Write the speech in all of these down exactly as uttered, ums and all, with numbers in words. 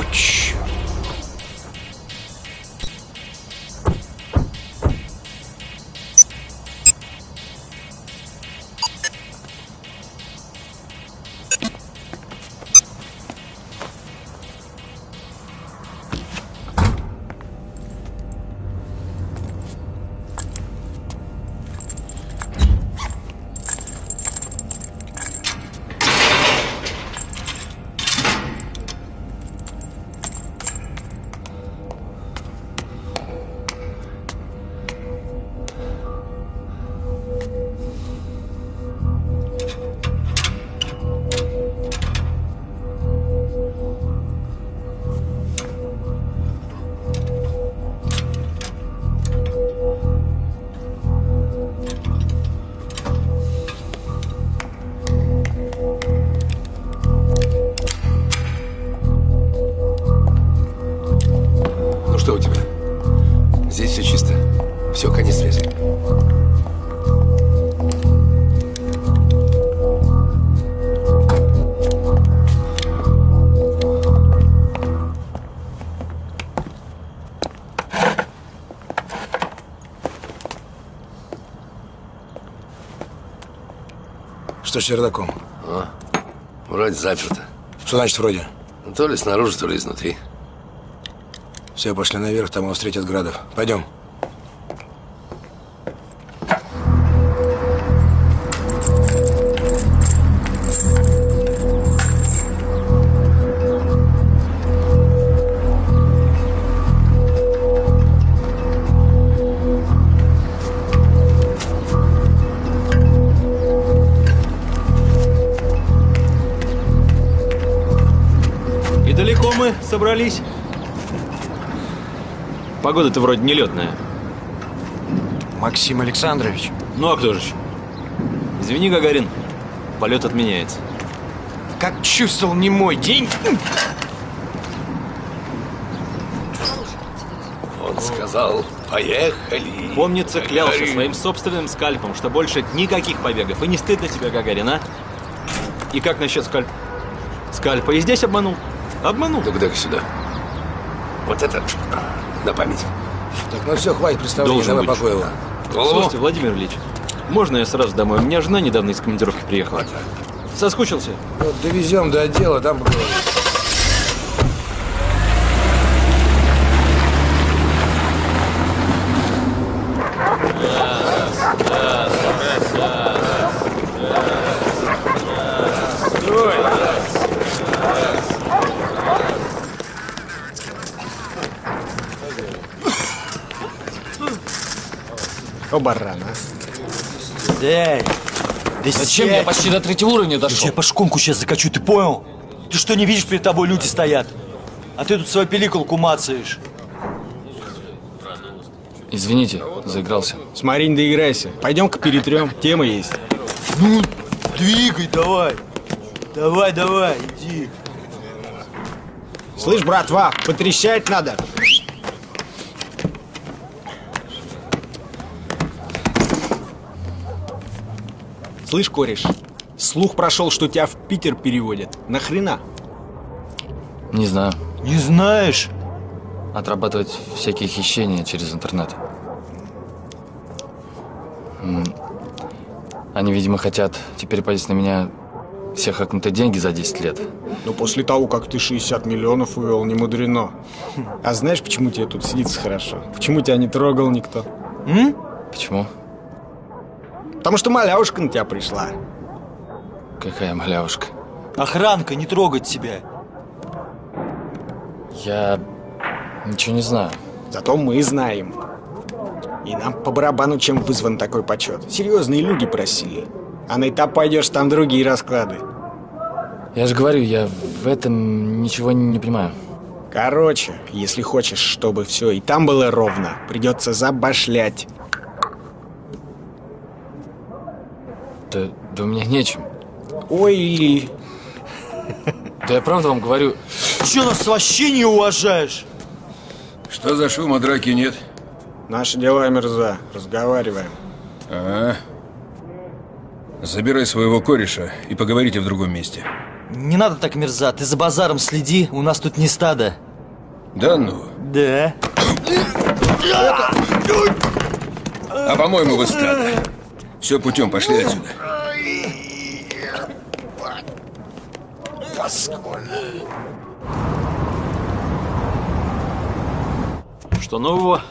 О, черт. Что у тебя? Здесь все чисто. Все, конец связи. Что с чердаком? А, вроде заперто. Что значит вроде? То ли снаружи, то ли изнутри. Все, пошли наверх, там его встретят Градов. Пойдем. И далеко мы собрались? Погода-то вроде нелетная. Максим Александрович. Ну а кто же еще? Извини, Гагарин, полет отменяется. Как чувствовал не мой день. Он сказал, поехали. Помнится, клялся Гагарин. своим собственным скальпом, что больше никаких побегов. И не стыдно тебе, Гагарин, а? И как насчет скальп... скальпа? И здесь обманул? Обманул. Ну-ка, дай-ка сюда. Вот это на память. Так, ну все, хватит представления, Должен давай быть. покоила. Слушайте, Владимир Ильич, можно я сразу домой? У меня жена недавно из командировки приехала. Соскучился? Вот довезем до отдела, там поговорим. О, барана. Эй, да Зачем? Я почти до третьего уровня Я дошел. тебя по шконку сейчас закачу, ты понял? Ты что, не видишь, перед тобой люди стоят? А ты тут свою пиликулку мацаешь. Извините, заигрался. Смотри, не доиграйся. Пойдем-ка перетрем, тема есть. Ну, двигай давай. Давай, давай, иди. Слышь, братва, потрещать надо. Слышь, кореш, слух прошел, что тебя в Питер переводят. Нахрена? Не знаю. Не знаешь? Отрабатывать всякие хищения через интернет. М. Они, видимо, хотят теперь повесить на меня все хакнутые деньги за десять лет. Но после того, как ты шестьдесят миллионов увел, не мудрено. А знаешь, почему тебе тут сидится хорошо? Почему тебя не трогал никто? М? Почему? Потому что малявушка на тебя пришла. Какая малявушка. Охранка, не трогать тебя. Я ничего не знаю. Зато мы знаем. И нам по барабану, чем вызван такой почет. Серьезные люди просили. А на этап пойдешь, там другие расклады. Я же говорю, я в этом ничего не понимаю. Короче, если хочешь, чтобы все и там было ровно, придется забашлять. Да, да у меня нечем. Ой, Да я правда вам говорю. Ты что, нас вообще не уважаешь? Что за шум, а драки нет? наши дела, мерза. Разговариваем. Ага. Забирай своего кореша и поговорите в другом месте. Не надо так, Мирза, ты за базаром следи, у нас тут не стадо. Да ну. Да. А по-моему, вы стадо. Все путем, пошли отсюда. Что нового?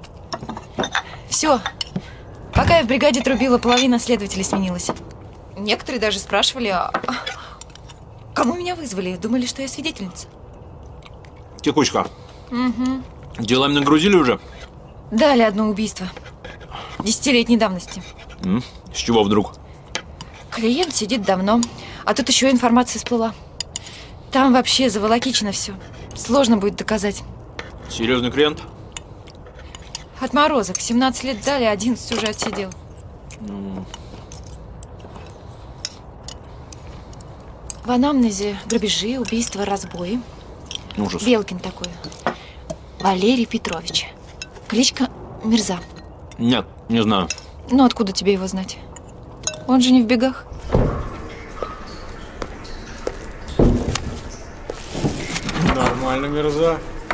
Все. Пока я в бригаде трубила, половина следователей сменилась. Некоторые даже спрашивали, а... кому меня вызвали? Думали, что я свидетельница. Тихучка. Угу. Делами нагрузили уже? Дали одно убийство. Десятилетней давности. М? С чего вдруг? Клиент сидит давно, а тут еще информация всплыла. Там вообще заволокичено все. Сложно будет доказать. Серьезный клиент? Отморозок. семнадцать лет дали, одиннадцать уже отсидел. Mm. В анамнезе грабежи, убийства, разбои. Ужас. Белкин такой. Валерий Петрович. Кличка Мирза. Нет, не знаю. Ну, откуда тебе его знать? Он же не в бегах. Нормально, Мирза.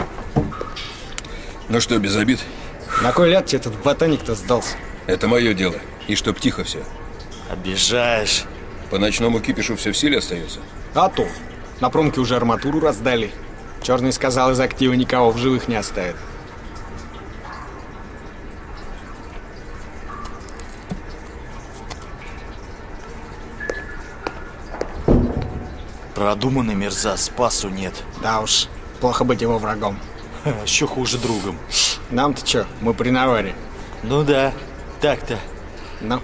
Ну что, без обид? На кой ляд тебе этот ботаник-то сдался? Это мое дело. И чтоб тихо все. Обижаешь. По ночному кипишу все в силе остается? А то. На промке уже арматуру раздали. Черный сказал, из актива никого в живых не оставит. Продуманный, Мирза, спасу нет. Да уж, плохо быть его врагом. Еще хуже другом. Нам-то что, мы при наваре. Ну да, так-то. Ну.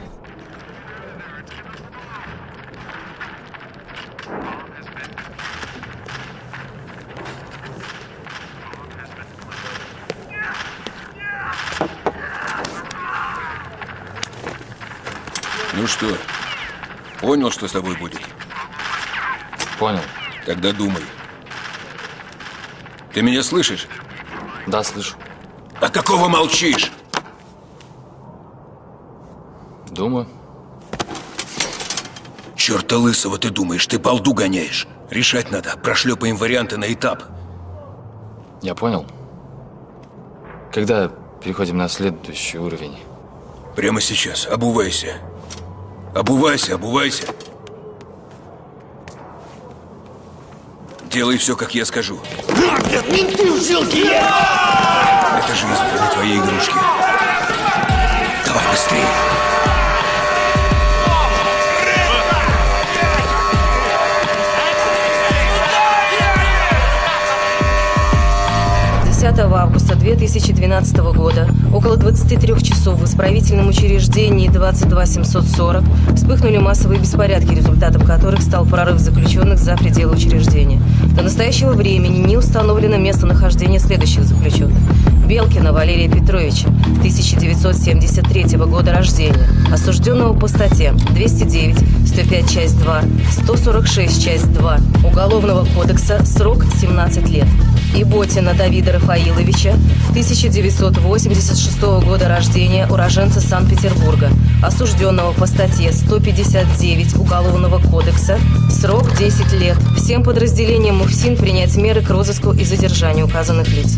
Ну что, понял, что с тобой будет? Понял. Тогда думай. Ты меня слышишь? Да, слышу. А какого молчишь? Думаю. Черта лысого ты думаешь, ты балду гоняешь. Решать надо, прошлепаем варианты на этап. Я понял. Когда переходим на следующий уровень? Прямо сейчас, обувайся. Обувайся, обувайся. Делай все, как я скажу. Менты в жилке! Это жизнь, а не твои игрушки. Давай быстрее. десятого августа две тысячи двенадцатого года около двадцати трёх часов в исправительном учреждении двадцать два семьсот сорок вспыхнули массовые беспорядки, результатом которых стал прорыв заключенных за пределы учреждения. До настоящего времени не установлено местонахождение следующих заключенных. Белкина Валерия Петровича, тысяча девятьсот семьдесят третьего года рождения, осужденного по статьям двести девять, сто пять часть два, сто сорок шесть часть два Уголовного кодекса, срок семнадцать лет. Иботина Давида Рафаиловича, тысяча девятьсот восемьдесят шестого года рождения, уроженца Санкт-Петербурга, осужденного по статье сто пятьдесят девять Уголовного кодекса, срок десять лет. Всем подразделениям МУФСИН принять меры к розыску и задержанию указанных лиц.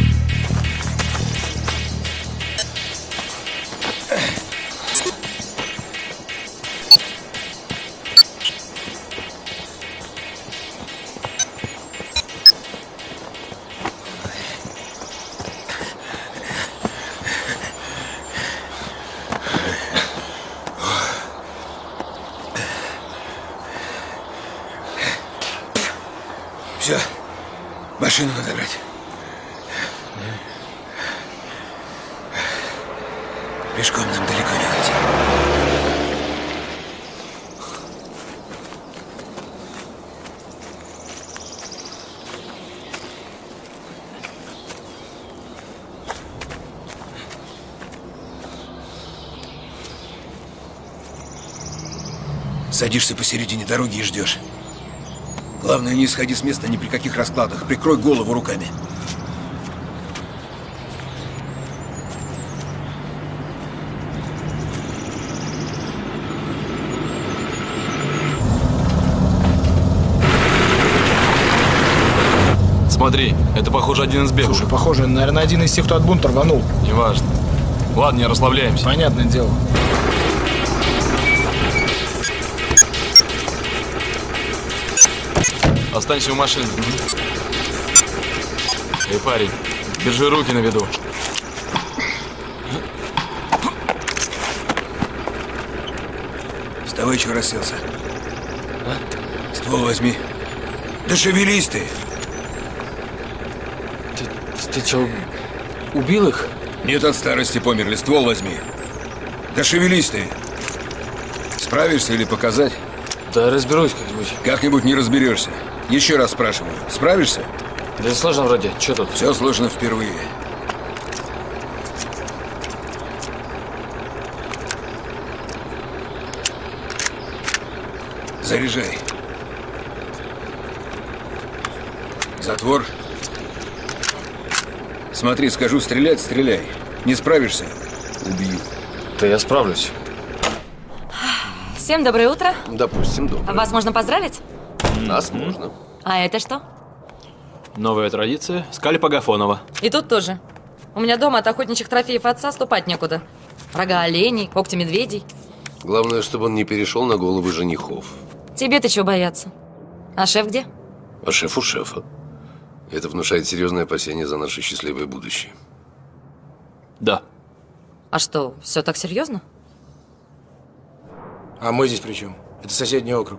Все, машину надо брать. Пешком нам далеко не ходить. Садишься посередине дороги и ждешь. Главное, не сходи с места ни при каких раскладах. Прикрой голову руками. Смотри, это, похоже, один из беглых. Слушай, похоже, наверное, один из тех, кто от бунта рванул. Неважно. Ладно, не расслабляемся. Понятное дело. Останься в машине. Эй, парень, держи руки на виду. Вставай, чего расселся. А? Ствол возьми. Да шевелись ты. Ты, ты что, убил их? Нет, от старости померли. Ствол возьми. Да шевелись ты. Справишься или показать? Да разберусь как-нибудь. Как-нибудь не разберешься. Еще раз спрашиваю. Справишься? Да сложно вроде. Че тут? Все сложно впервые. Заряжай. Затвор. Смотри, скажу стрелять, стреляй. Не справишься? Убью. Да я справлюсь. Всем доброе утро. Допустим, доброе. Вас можно поздравить? Нас можно. А это что? Новая традиция. Скальп Агафонова. И тут тоже. У меня дома от охотничьих трофеев отца ступать некуда. Рога оленей, когти медведей. Главное, чтобы он не перешел на головы женихов. Тебе-то чего бояться? А шеф где? А шеф у шефа. Это внушает серьезное опасение за наше счастливое будущее. Да. А что, все так серьезно? А мы здесь при чем? Это соседний округ.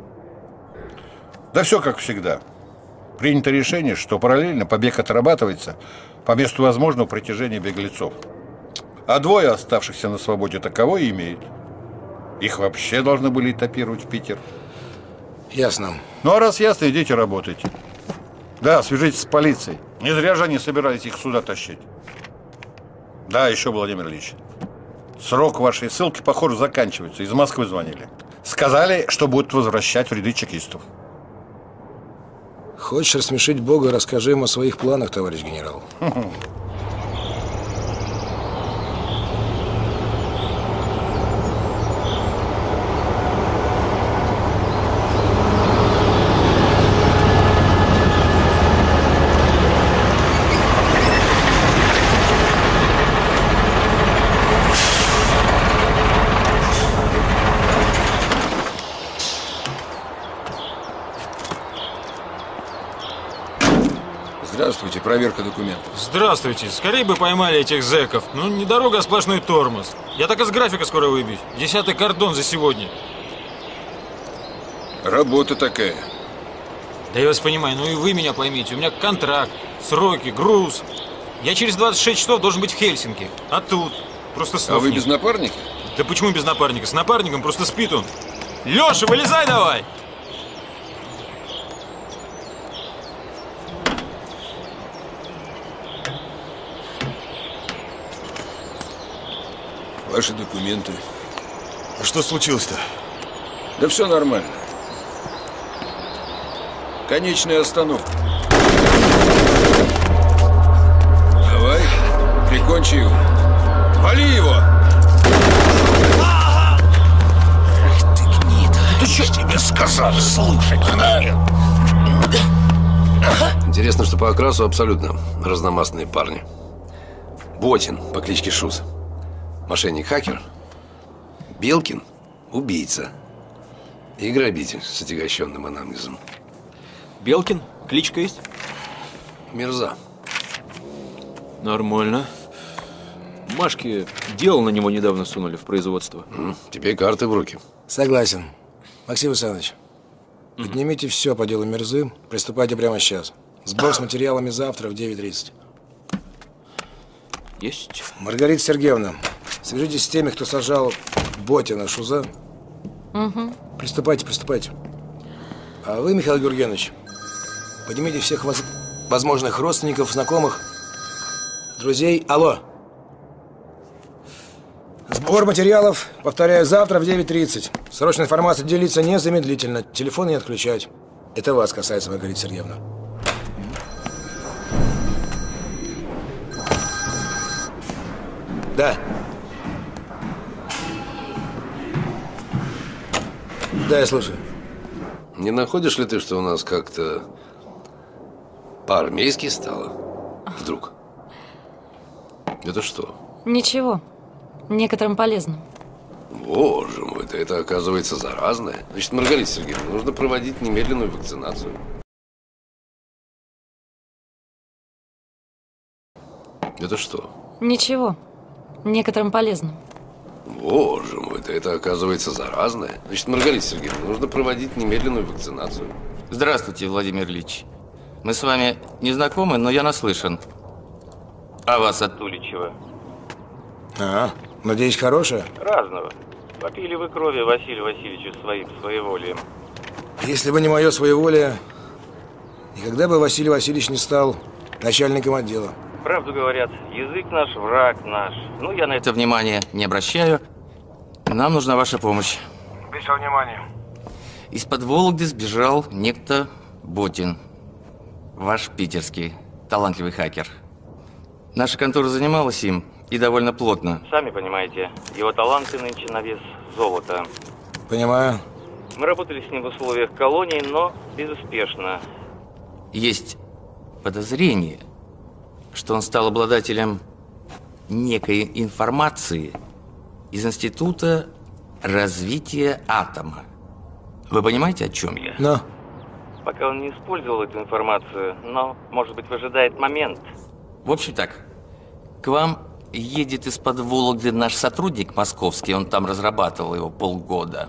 Да все как всегда. Принято решение, что параллельно побег отрабатывается по месту возможного притяжения беглецов. А двое оставшихся на свободе таковое имеют. Их вообще должны были этапировать в Питер. Ясно. Ну а раз ясно, идите работайте. Да, свяжитесь с полицией. Не зря же они собирались их сюда тащить. Да, еще, Владимир Ильич. Срок вашей ссылки, похоже, заканчивается. Из Москвы звонили. Сказали, что будут возвращать в ряды чекистов. Хочешь рассмешить Бога, расскажи ему о своих планах, товарищ генерал. Здравствуйте, проверка документов. Здравствуйте. Скорее бы поймали этих зэков. Ну, не дорога, а сплошной тормоз. Я так из графика скоро выбьюсь. Десятый кордон за сегодня. Работа такая. Да я вас понимаю, ну и вы меня поймите. У меня контракт, сроки, груз. Я через двадцать шесть часов должен быть в Хельсинки. А тут просто снов А вы нет. без напарника? Да почему без напарника? С напарником просто спит он. Леша, вылезай давай! Ваши документы. А что случилось-то? Да все нормально. Конечная остановка. Давай, прикончи его. Вали его! Ах ты гнида! Ты что тебе сказал? Слушать надо. Интересно, что по окрасу абсолютно разномастные парни. Ботин по кличке Шуз. Мошенник-хакер. Белкин – убийца. И грабитель с отягощенным анамнезом. Белкин? Кличка есть? Мирза. Нормально. Машке дело на него недавно сунули в производство. М, Тебе карты в руки. Согласен. Максим Александрович, поднимите все по делу Мирзы, приступайте прямо сейчас. Сбор с материалами завтра в девять тридцать. Есть. Маргарита Сергеевна, свяжитесь с теми, кто сажал Ботина, Шуза. Угу. Приступайте, приступайте. А вы, Михаил Георгиевич, поднимите всех воз... возможных родственников, знакомых, друзей. Алло. Сбор материалов, повторяю, завтра в девять тридцать. Срочная информация делиться незамедлительно. Телефон не отключать. Это вас касается, Маргарита Сергеевна. Да. Да, я слушаю. Не находишь ли ты, что у нас как-то По-армейски стало. Вдруг. Это что? Ничего. Некоторым полезным. Боже мой, это, это оказывается заразное. Значит, Маргарита Сергеевна, нужно проводить немедленную вакцинацию. Это что? Ничего. Некоторым полезным. Боже мой, это, это оказывается заразное. Значит, Маргарита Сергеевна, нужно проводить немедленную вакцинацию. Здравствуйте, Владимир Ильич. Мы с вами не знакомы, но я наслышан о вас от Туличева. А, надеюсь, хорошая? Разного. Попили вы крови Василию Васильевичу своим своеволием. Если бы не мое своеволие, никогда бы Василий Васильевич не стал начальником отдела. Правду говорят, язык наш, враг наш. Ну, я на это внимание не обращаю. Нам нужна ваша помощь. Без внимания. Из-под Вологды сбежал некто Ботин. Ваш питерский талантливый хакер. Наша контора занималась им, и довольно плотно. Сами понимаете, его таланты нынче на вес золота. Понимаю. Мы работали с ним в условиях колонии, но безуспешно. Есть подозрение, что он стал обладателем некой информации из Института развития атома. Вы понимаете, о чем я? Но. Пока он не использовал эту информацию, но, может быть, выжидает момент. В общем так, к вам едет из-под Вологды наш сотрудник московский, он там разрабатывал его полгода.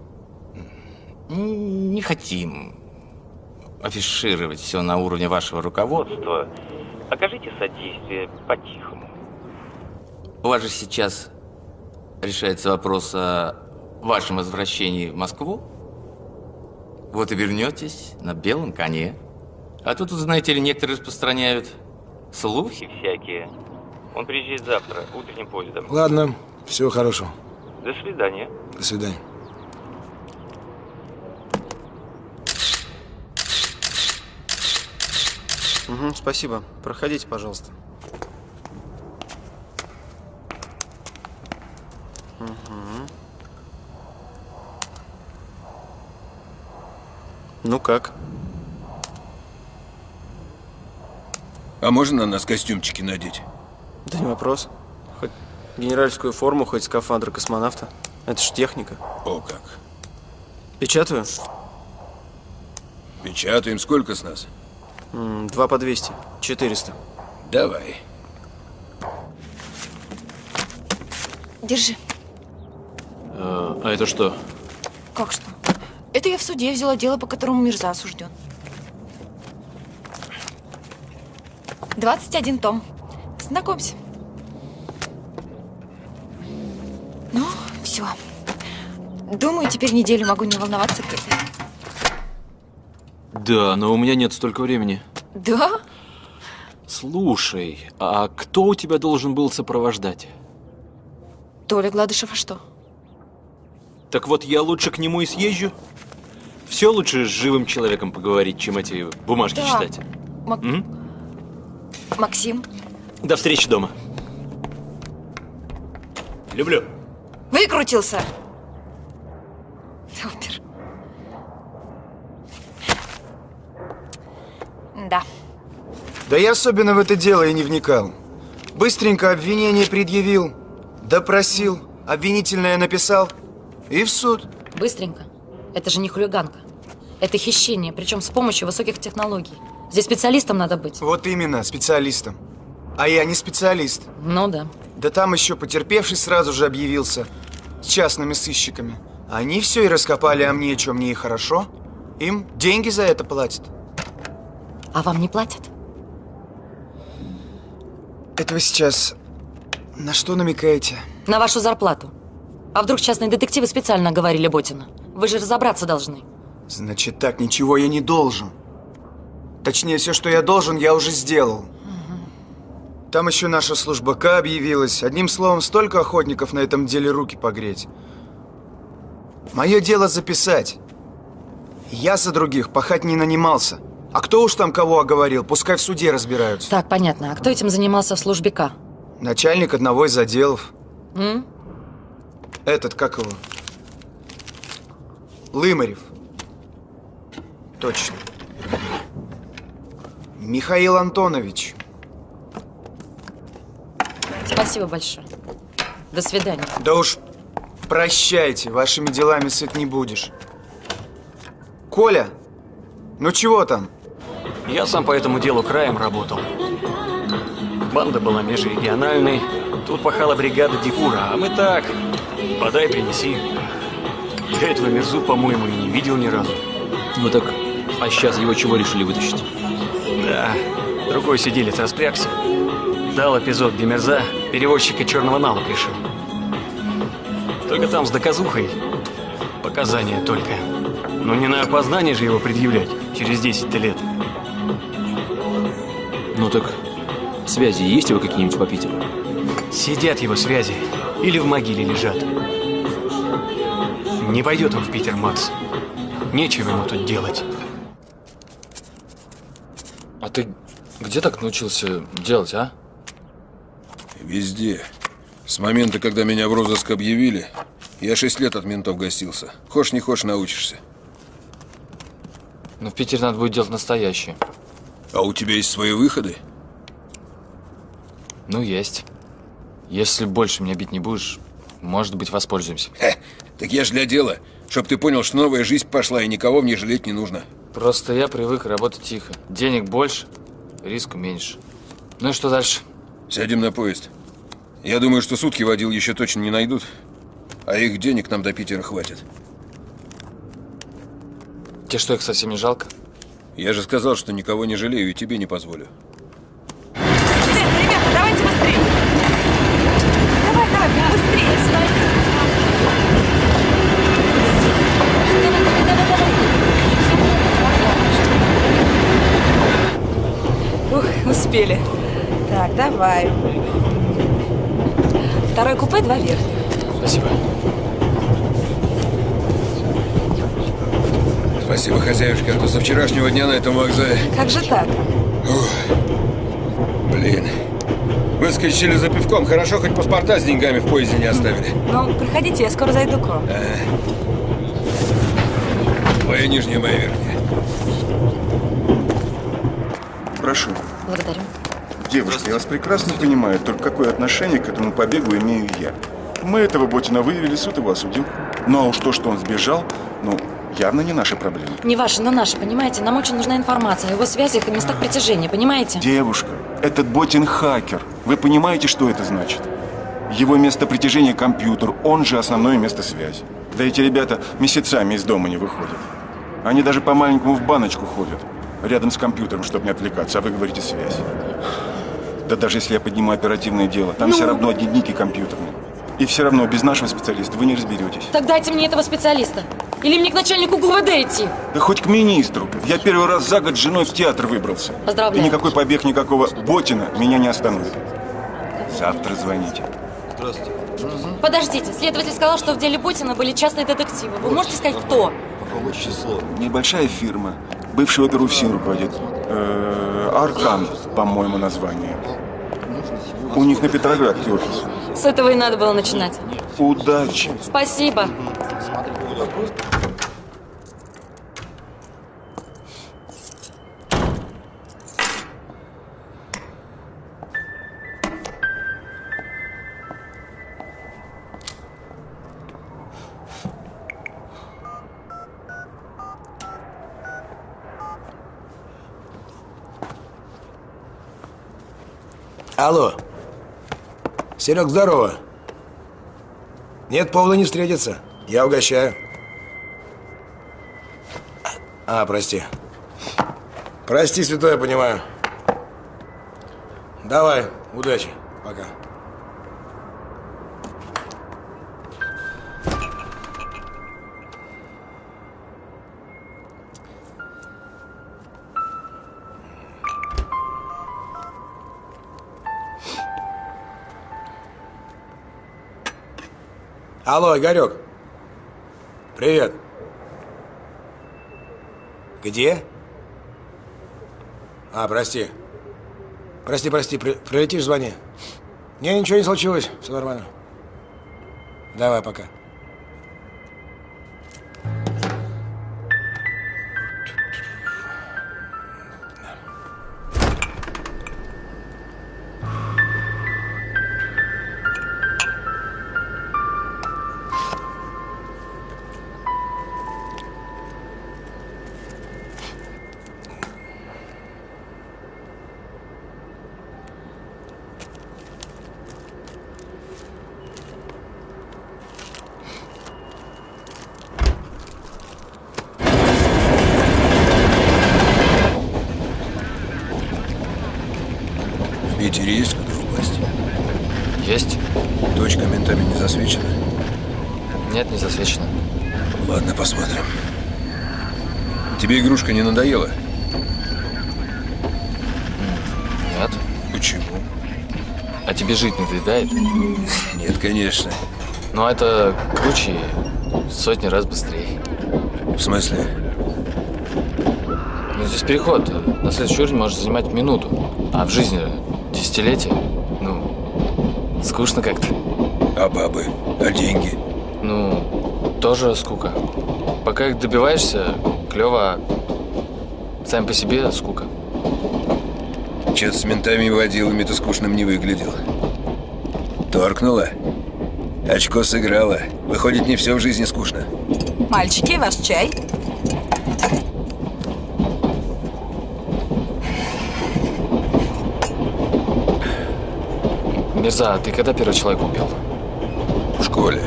Не хотим афишировать все на уровне вашего руководства. Окажите содействие по-тихому. У вас же сейчас решается вопрос о вашем возвращении в Москву. Вот и вернетесь на белом коне. А тут, знаете ли, некоторые распространяют слухи всякие. Он приезжает завтра, утренним поездом. Ладно, всего хорошего. До свидания. До свидания. Угу, спасибо. Проходите, пожалуйста. Угу. Ну как? А можно на нас костюмчики надеть? Да не вопрос. Хоть генеральскую форму, хоть скафандр космонавта. Это ж техника. О как. Печатаю? Печатаем. Сколько с нас? М, Два по двести. Четыреста. Давай. Держи. А, а это что? Как что? Это я в суде взяла дело, по которому Мирза осужден. двадцать один том. Знакомься. Ну, все. Думаю, теперь неделю могу не волноваться, где ты. Да, но у меня нет столько времени. Да? Слушай, а кто у тебя должен был сопровождать? Толя Гладышев, а что? Так вот, я лучше к нему и съезжу. Все лучше с живым человеком поговорить, чем эти бумажки Да. читать. Мак- М? Максим, До встречи дома. Люблю. выкрутился. Супер. Да. Да я особенно в это дело и не вникал. Быстренько обвинение предъявил, допросил, обвинительное написал и в суд. Быстренько. Это же не хулиганка. Это хищение, причем с помощью высоких технологий. Здесь специалистом надо быть. Вот именно, специалистом. А я не специалист. Ну да. Да там еще потерпевший сразу же объявился с частными сыщиками. Они все и раскопали о мне, что мне и хорошо. Им деньги за это платят. А вам не платят? Это вы сейчас на что намекаете? На вашу зарплату. А вдруг частные детективы специально оговорили Ботина? Вы же разобраться должны. Значит так, ничего я не должен. Точнее, все, что я должен, я уже сделал. Там еще наша служба К объявилась. Одним словом, столько охотников на этом деле руки погреть. Мое дело записать. Я за других пахать не нанимался. А кто уж там кого оговорил, пускай в суде разбираются. Так, понятно. А кто этим занимался в службе К? Начальник одного из отделов. М? Этот, как его? Лымарев. Точно. Михаил Антонович. Спасибо большое. До свидания. Да уж прощайте, вашими делами сыт не будешь. Коля, ну чего там? Я сам по этому делу краем работал. Банда была межрегиональной. Тут пахала бригада Дикура, а мы так, подай, принеси. Я этого мерзу, по-моему, и не видел ни разу. Ну так, а сейчас его чего решили вытащить? Да, другой сиделец распрягся. Дал эпизод, где мерза перевозчика черного нала пришел. Только там с доказухой. Показания только. Но не на опознание же его предъявлять через десять лет. Ну так, связи есть его какие-нибудь по Питеру? Сидят его связи. Или в могиле лежат. Не пойдет он в Питер, Макс. Нечего ему тут делать. А ты где так научился делать, а? Везде. С момента, когда меня в розыск объявили, я шесть лет от ментов гостился. Хошь не хошь, научишься. Но в Питере надо будет делать настоящее. А у тебя есть свои выходы? Ну, есть. Если больше меня бить не будешь, может быть, воспользуемся. Ха, так я ж для дела. Чтоб ты понял, что новая жизнь пошла, и никого в ней жалеть не нужно. Просто я привык работать тихо. Денег больше, риску меньше. Ну и что дальше? Сядем на поезд. Я думаю, что сутки водил еще точно не найдут. А их денег нам до Питера хватит. Тебе что, их совсем не жалко? Я же сказал, что никого не жалею и тебе не позволю. Ребята, давайте быстрее. Давай, давай, быстрее. Ух, успели. Так, давай. Второй купе, два верхних. Спасибо. Спасибо, хозяюшка, а то со вчерашнего дня на этом вокзале. Как же так? Ух, блин. Выскочили за пивком. Хорошо, хоть паспорта с деньгами в поезде не оставили. Ну, проходите, я скоро зайду к вам. А. Твоя нижняя, моя верхняя. Прошу. Благодарю. Девушка, я вас прекрасно понимаю, только какое отношение к этому побегу имею я? Мы этого Ботина выявили, суд его осудил. Ну а уж то, что он сбежал, ну, явно не наша проблема. Не ваша, но наша, понимаете? Нам очень нужна информация о его связях и местах притяжения, понимаете? Девушка, этот Ботин хакер. Вы понимаете, что это значит? Его место притяжения – компьютер, он же основное место связи. Да эти ребята месяцами из дома не выходят. Они даже по-маленькому в баночку ходят, рядом с компьютером, чтобы не отвлекаться, а вы говорите связь. Да даже если я подниму оперативное дело, там ну... все равно одни дники компьютерные. И все равно без нашего специалиста вы не разберетесь. Так дайте мне этого специалиста. Или мне к начальнику ГУВД идти. Да хоть к министру. Я первый раз за год с женой в театр выбрался. Поздравляю. И никакой побег никакого Ботина меня не остановит. Завтра звоните. Здравствуйте. Подождите, следователь сказал, что в деле Ботина были частные детективы. Вы можете сказать, кто? Попробуйте число. Небольшая фирма. Бывший оперу ФСИН руководит. Э-э, Аркан, по-моему, название. У них на Петроградке офис. С этого и надо было начинать. Удачи. Спасибо. Алло. Серег, здорово. Нет повода не встретиться. Я угощаю. А, прости. Прости, святой, я понимаю. Давай, удачи. Пока. Алло, Игорек. Привет. Где? А, прости. Прости, прости, при, прилетишь, звони. Не, ничего не случилось, все нормально. Давай, пока. Питере есть куда упасть? Есть. Точка ментами не засвечена? Нет, не засвечена. Ладно, посмотрим. Тебе игрушка не надоела? Нет. Почему? А тебе жить не надоедает? Нет, конечно. Но это круче и сотни раз быстрее. В смысле? Ну, здесь переход на следующий уровень может занимать минуту. А в жизни десятилетия, ну, скучно как-то. А бабы? А деньги? Ну, тоже скука. Пока их добиваешься, клево, а сами по себе скука. Чё-то с ментами и водилами ты скучным не выглядел. Торкнула? Очко сыграла. Выходит, не все в жизни скучно. Мальчики, ваш чай? Мирза, а ты когда первый человек убил? В школе.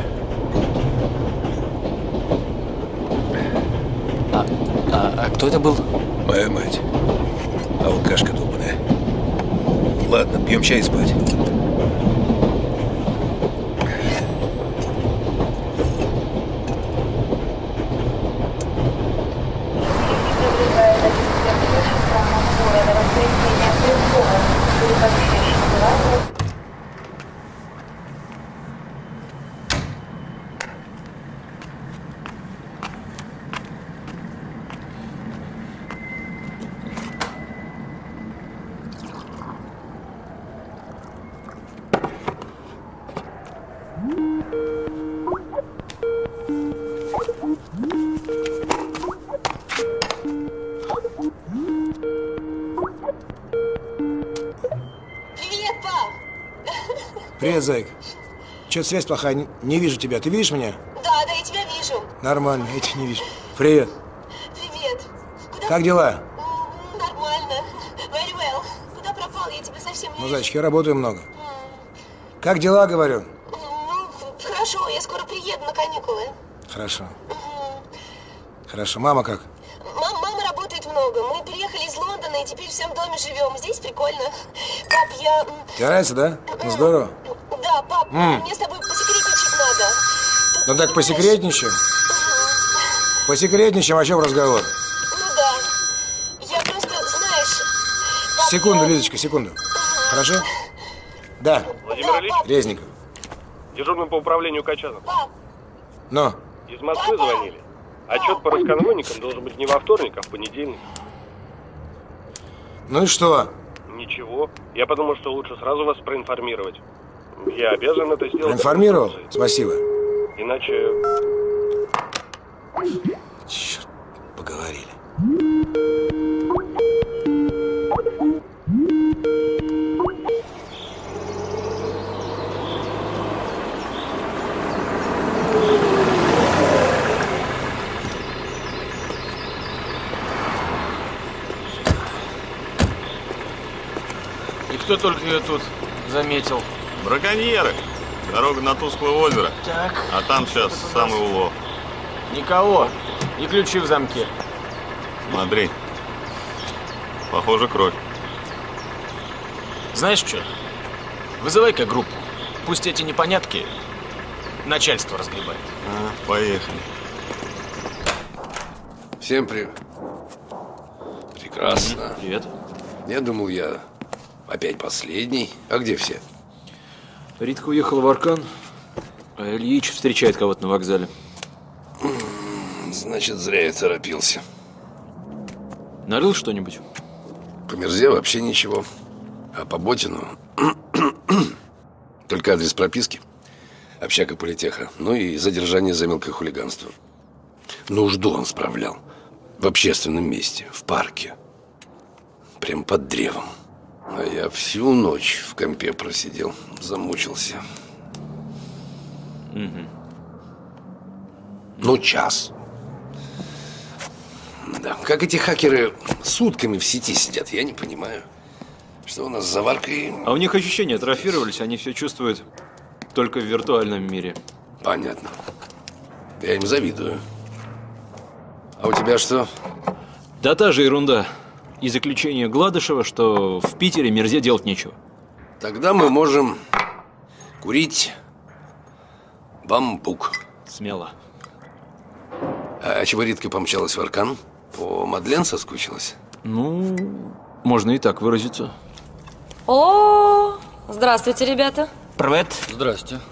А, а, а кто это был? Моя мать. Алкашка долбаная. Ладно, пьем чай и спать. Привет, зайка. Чё-то связь плохая, не, не вижу тебя. Ты видишь меня? Да, да, я тебя вижу. Нормально, я тебя не вижу. Привет. Привет. Куда... Как дела? Нормально. Very well. Куда пропал? Я тебя совсем не Ну, вижу. зайчик, я работаю много. Как дела, говорю? Ну, хорошо, я скоро приеду на каникулы. Хорошо. Хорошо. Мама как? Мам, мама работает много. Мы переехали из Лондона и теперь в своем доме живем. Здесь прикольно. Пап, я... Тебе нравится, да? Ну, здорово. Да, пап, М. мне с тобой посекретничать надо. Ну так посекретничаем. Посекретничаем, о чем разговор? Ну да. Я просто, знаешь... Пап, Секунду, я... Лизочка, секунду. Хорошо? Да. Владимир Ильич? Резников. Дежурный по управлению Качанов. Но. Из Москвы звонили. Отчет по расконвойникам должен быть не во вторник, а в понедельник. Ну и что? Ничего. Я подумал, что лучше сразу вас проинформировать. Я обязан это сделать. Проинформировал? Спасибо. Иначе... Черт, поговорили. И кто только ее тут заметил? Браконьеры. Дорога на Тусклое озеро. Так. А там сейчас самый улов. Никого. И ключи в замке. Смотри. Похоже, кровь. Знаешь что? Вызывай-ка группу. Пусть эти непонятки начальство разгребает. А, поехали. Всем привет. Прекрасно. Привет. Я думал, я опять последний. А где все? Ритка уехала в Аркан, а Ильич встречает кого-то на вокзале. Значит, зря я торопился. Налил что-нибудь? По Мирзе вообще ничего. А по Ботину только адрес прописки, общага политеха, ну и задержание за мелкое хулиганство. Нужду он справлял. В общественном месте, в парке. Прям под древом. А я всю ночь в компе просидел, замучился. Угу. Ну, час. Да. Как эти хакеры сутками в сети сидят, я не понимаю. Что у нас с заваркой? А у них ощущения атрофировались, они все чувствуют только в виртуальном мире. Понятно. Я им завидую. А у тебя что? Да та же ерунда. И заключение Гладышева, что в Питере Мирзе делать нечего. Тогда мы можем курить бамбук. Смело. А чего Ритка помчалась в Аркан? По Мадлен соскучилась? Ну, можно и так выразиться. О, здравствуйте, ребята. Привет. Здрасте.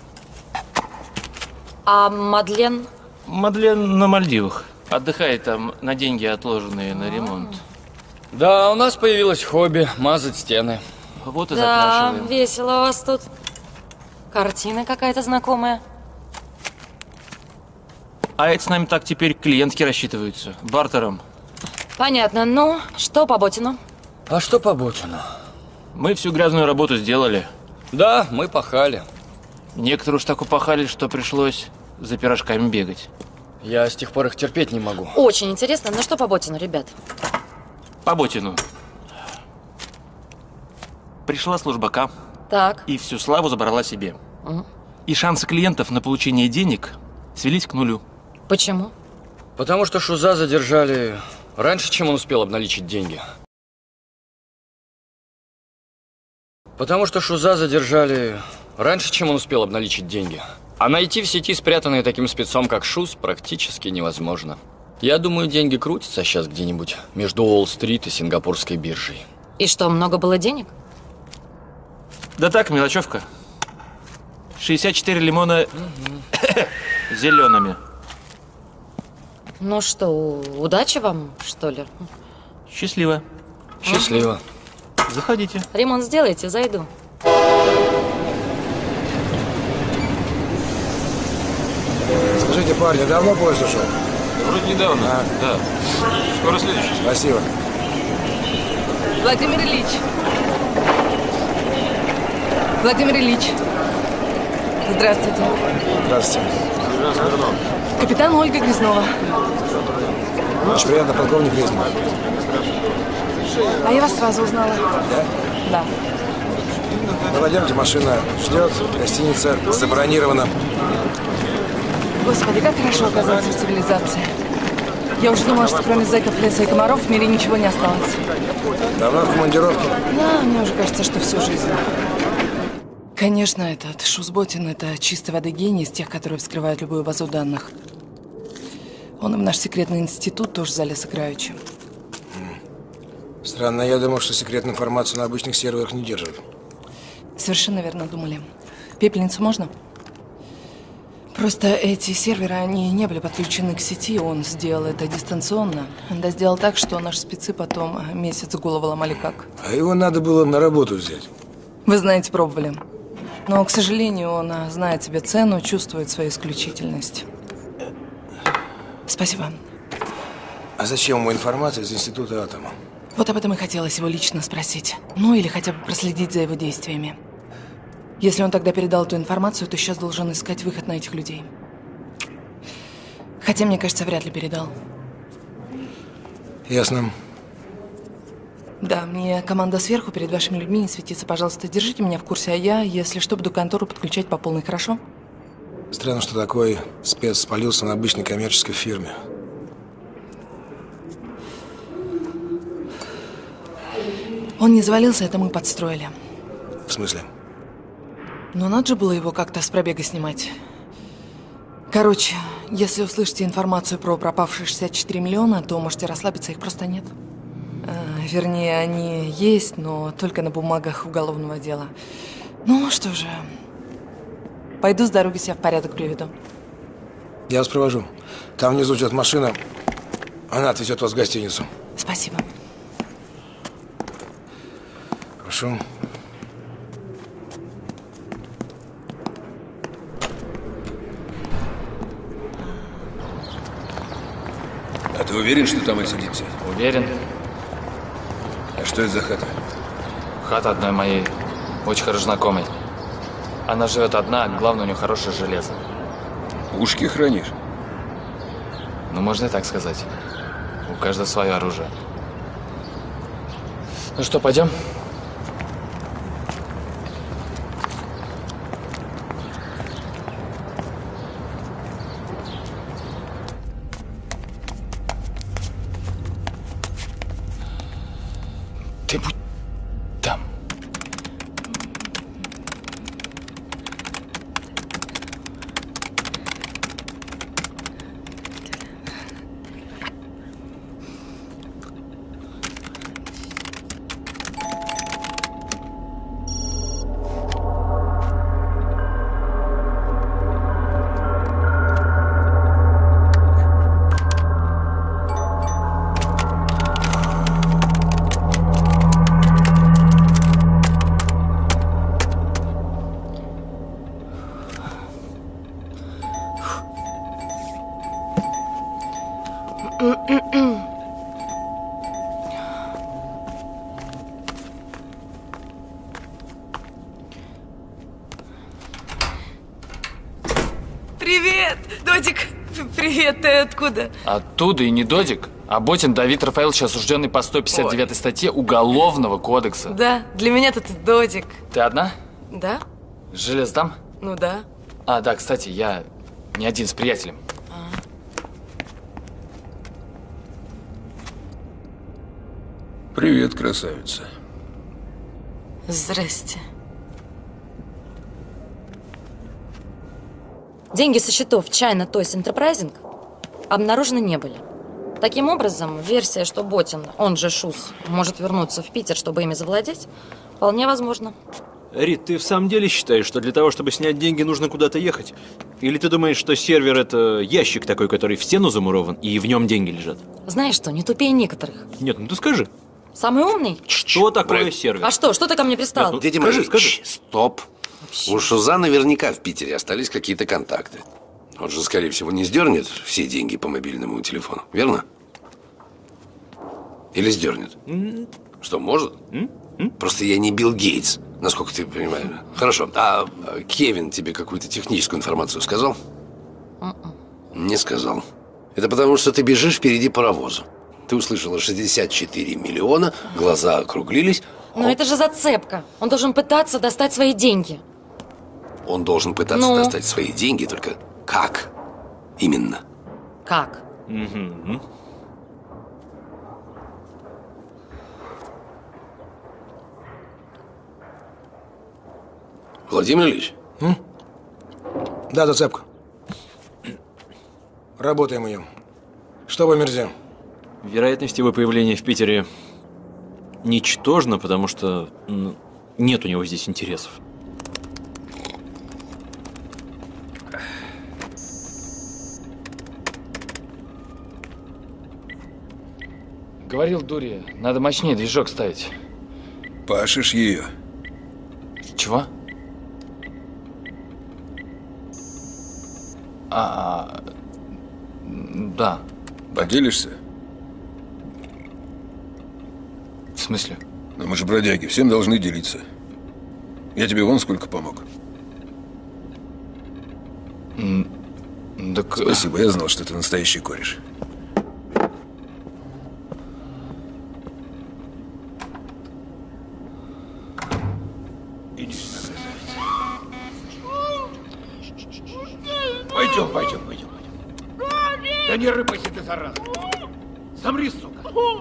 А Мадлен? Мадлен на Мальдивах. Отдыхает там на деньги, отложенные на ремонт. Да, у нас появилось хобби мазать стены. Вот и Да, закрашиваем. весело у вас тут. Картина какая-то знакомая. А это с нами так теперь клиентки рассчитываются. Бартером. Понятно. Ну, что по Ботину? А что по Ботину? Мы всю грязную работу сделали. Да, мы пахали. Некоторые уж так упахали, что пришлось за пирожками бегать. Я с тех пор их терпеть не могу. Очень интересно. Ну что по Ботину, ребят? По Ботину. Пришла служба К. Так. И всю славу забрала себе. Угу. И шансы клиентов на получение денег свелись к нулю. Почему? Потому что Шуза задержали раньше, чем он успел обналичить деньги. Потому что Шуза задержали раньше, чем он успел обналичить деньги. А найти в сети спрятанные таким спецом, как Шуз, практически невозможно. Я думаю, деньги крутятся сейчас где-нибудь между Уолл-стрит и Сингапурской биржей. И что, много было денег? Да так, мелочевка. шестьдесят четыре лимона зелеными. Ну что, удачи вам, что ли? Счастливо. Счастливо. Заходите. Ремонт сделайте, зайду. Скажите, парни, давно поезд ушел? Вроде недавно. А. Да. Скоро следующий. Спасибо. Владимир Ильич. Владимир Ильич. Здравствуйте. Здравствуйте. Капитан Ольга Грязнова. Очень приятно, полковник Резник. А я вас сразу узнала. Да? Да. Ну, пойдемте, машина ждет, гостиница забронирована. Господи, как хорошо оказаться в цивилизации. Я уже думала, что кроме зэков, леса и комаров в мире ничего не осталось. Давно в командировке? Да, мне уже кажется, что всю жизнь. Конечно, этот Шузботин – это чистой воды гений из тех, которые вскрывают любую базу данных. Он и в наш секретный институт тоже залез играючи. Странно, я думал, что секретную информацию на обычных серверах не держат. Совершенно верно думали. Пепельницу можно? Просто эти серверы, они не были подключены к сети, он сделал это дистанционно. Да сделал так, что наши спецы потом месяц голову ломали как. А его надо было на работу взять. Вы знаете, пробовали. Но, к сожалению, он знает себе цену, чувствует свою исключительность. Спасибо. А зачем ему информация из Института атома? Вот об этом и хотелось его лично спросить. Ну, или хотя бы проследить за его действиями. Если он тогда передал эту информацию, то сейчас должен искать выход на этих людей. Хотя, мне кажется, вряд ли передал. Ясно. Да, мне команда сверху перед вашими людьми не светится. Пожалуйста, держите меня в курсе, а я, если что, буду контору подключать по полной, хорошо? Странно, что такой спец спалился на обычной коммерческой фирме. Он не завалился, это мы подстроили. В смысле? Но надо же было его как-то с пробега снимать. Короче, если услышите информацию про пропавшие шестьдесят четыре миллиона, то можете расслабиться, их просто нет. А, вернее, они есть, но только на бумагах уголовного дела. Ну, что же, пойду с дороги себя в порядок приведу. Я вас провожу. Там внизу ждет машина. Она отвезет вас в гостиницу. Спасибо. Хорошо. А ты уверен, что там отсидится? Уверен. А что это за хата? Хата одной моей, очень хорошо знакомой. Она живет одна, а главное, у нее хорошее железо. Пушки хранишь? Ну, можно и так сказать. У каждого свое оружие. Ну что, пойдем? Ты будь там. Привет, Додик. Привет, ты откуда? Оттуда и не Додик, а Ботин Давид Рафаэльевич, осужденный по сто пятьдесят девятой статье Уголовного кодекса. Да, для меня-то ты Додик. Ты одна? Да? Желез дам? Ну да. А, да, кстати, я не один с приятелем. Привет, красавица. Здрасте. Деньги со счетов China Toys Enterprising обнаружены не были. Таким образом, версия, что Ботин, он же Шус, может вернуться в Питер, чтобы ими завладеть, вполне возможно. Рит, ты в самом деле считаешь, что для того, чтобы снять деньги, нужно куда-то ехать? Или ты думаешь, что сервер – это ящик такой, который в стену замурован, и в нем деньги лежат? Знаешь что, не тупее некоторых. Нет, ну ты скажи. Самый умный? Что такое сервер? А что, что ты ко мне пристал? Ну, дядя Марий, стоп. У Шуза наверняка в Питере остались какие-то контакты. Он же, скорее всего, не сдернет все деньги по мобильному телефону, верно? Или сдернет? Mm. Что, может? Mm? Mm? Просто я не Билл Гейтс, насколько ты понимаешь. Хорошо. А Кевин тебе какую-то техническую информацию сказал? Mm-mm. Не сказал. Это потому, что ты бежишь впереди паровоза. Ты услышала шестьдесят четыре миллиона, глаза округлились. Но это же зацепка. Он должен пытаться достать свои деньги. Он должен пытаться Ну? достать свои деньги, только как именно? Как? Mm-hmm. Владимир Ильич? М? Да, зацепка. Работаем ее. Что по Мерзе? Вероятность его появления в Питере ничтожна, потому что ну, нет у него здесь интересов. Говорил Дури, надо мощнее движок ставить. Пашешь ее. Чего? А, да. Поделишься? В смысле? Но мы же бродяги, всем должны делиться. Я тебе вон сколько помог. М, так... Спасибо, я знал, что ты настоящий кореш. Иди сюда, красавица. Пойдем, пойдем, пойдем, пойдем. Да не рыпайся ты, зараза. Замри, сука.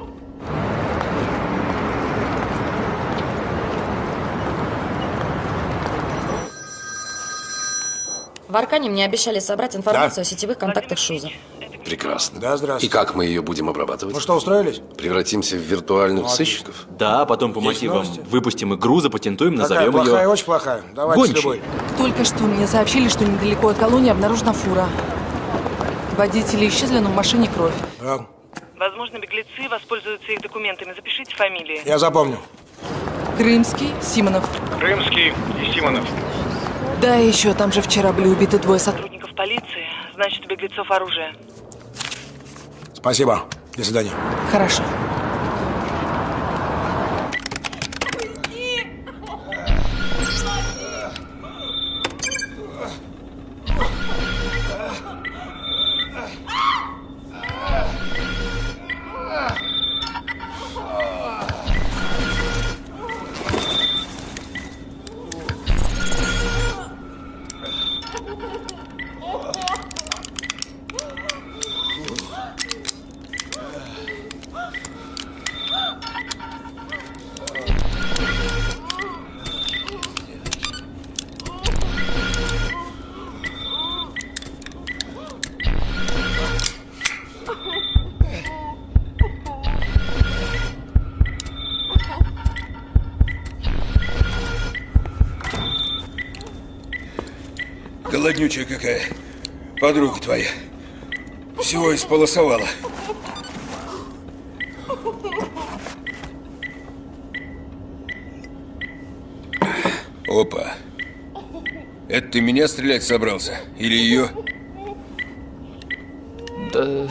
В Аркане мне обещали собрать информацию о сетевых контактах Шуза. Прекрасно. Да, здравствуйте. И как мы ее будем обрабатывать? Ну что, устроились? Превратимся в виртуальных Ну, сыщиков? Да, потом по Есть мотивам новости? выпустим игру, запатентуем, Какая назовем плохая, ее... очень плохая. Давайте с Гончий. любой. Только что мне сообщили, что недалеко от колонии обнаружена фура. Водители исчезли, но в машине кровь. Да, Возможно, беглецы воспользуются их документами. Запишите фамилии. я запомню. Крымский, Симонов. Крымский и Симонов. Да, и еще там же вчера были убиты двое сотрудников. Сотрудников полиции. Значит, у беглецов оружие. Спасибо. До свидания. Хорошо. Голоднючая какая. Подруга твоя. Всего исполосовала. Опа. Это ты меня стрелять собрался? Или ее? Да...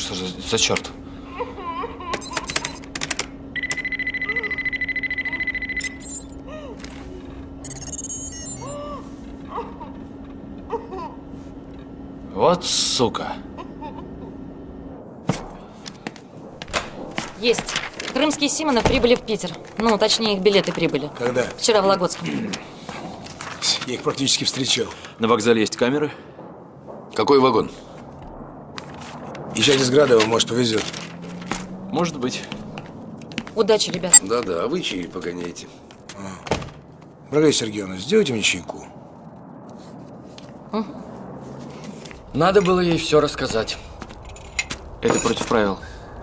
Что за, за черт? Вот сука. Есть. Крымские Симонов прибыли в Питер. Ну, точнее, их билеты прибыли. Когда? Вчера в Вологодском. Я их практически встречал. На вокзале есть камеры? Какой вагон? Езжайте с Градова, может, повезет. Может быть. Удачи, ребят. Да-да, а вы чаи погоняйте. Маргарита Сергеевна, сделайте мне чайку. Угу. Надо было ей все рассказать. Это против правил.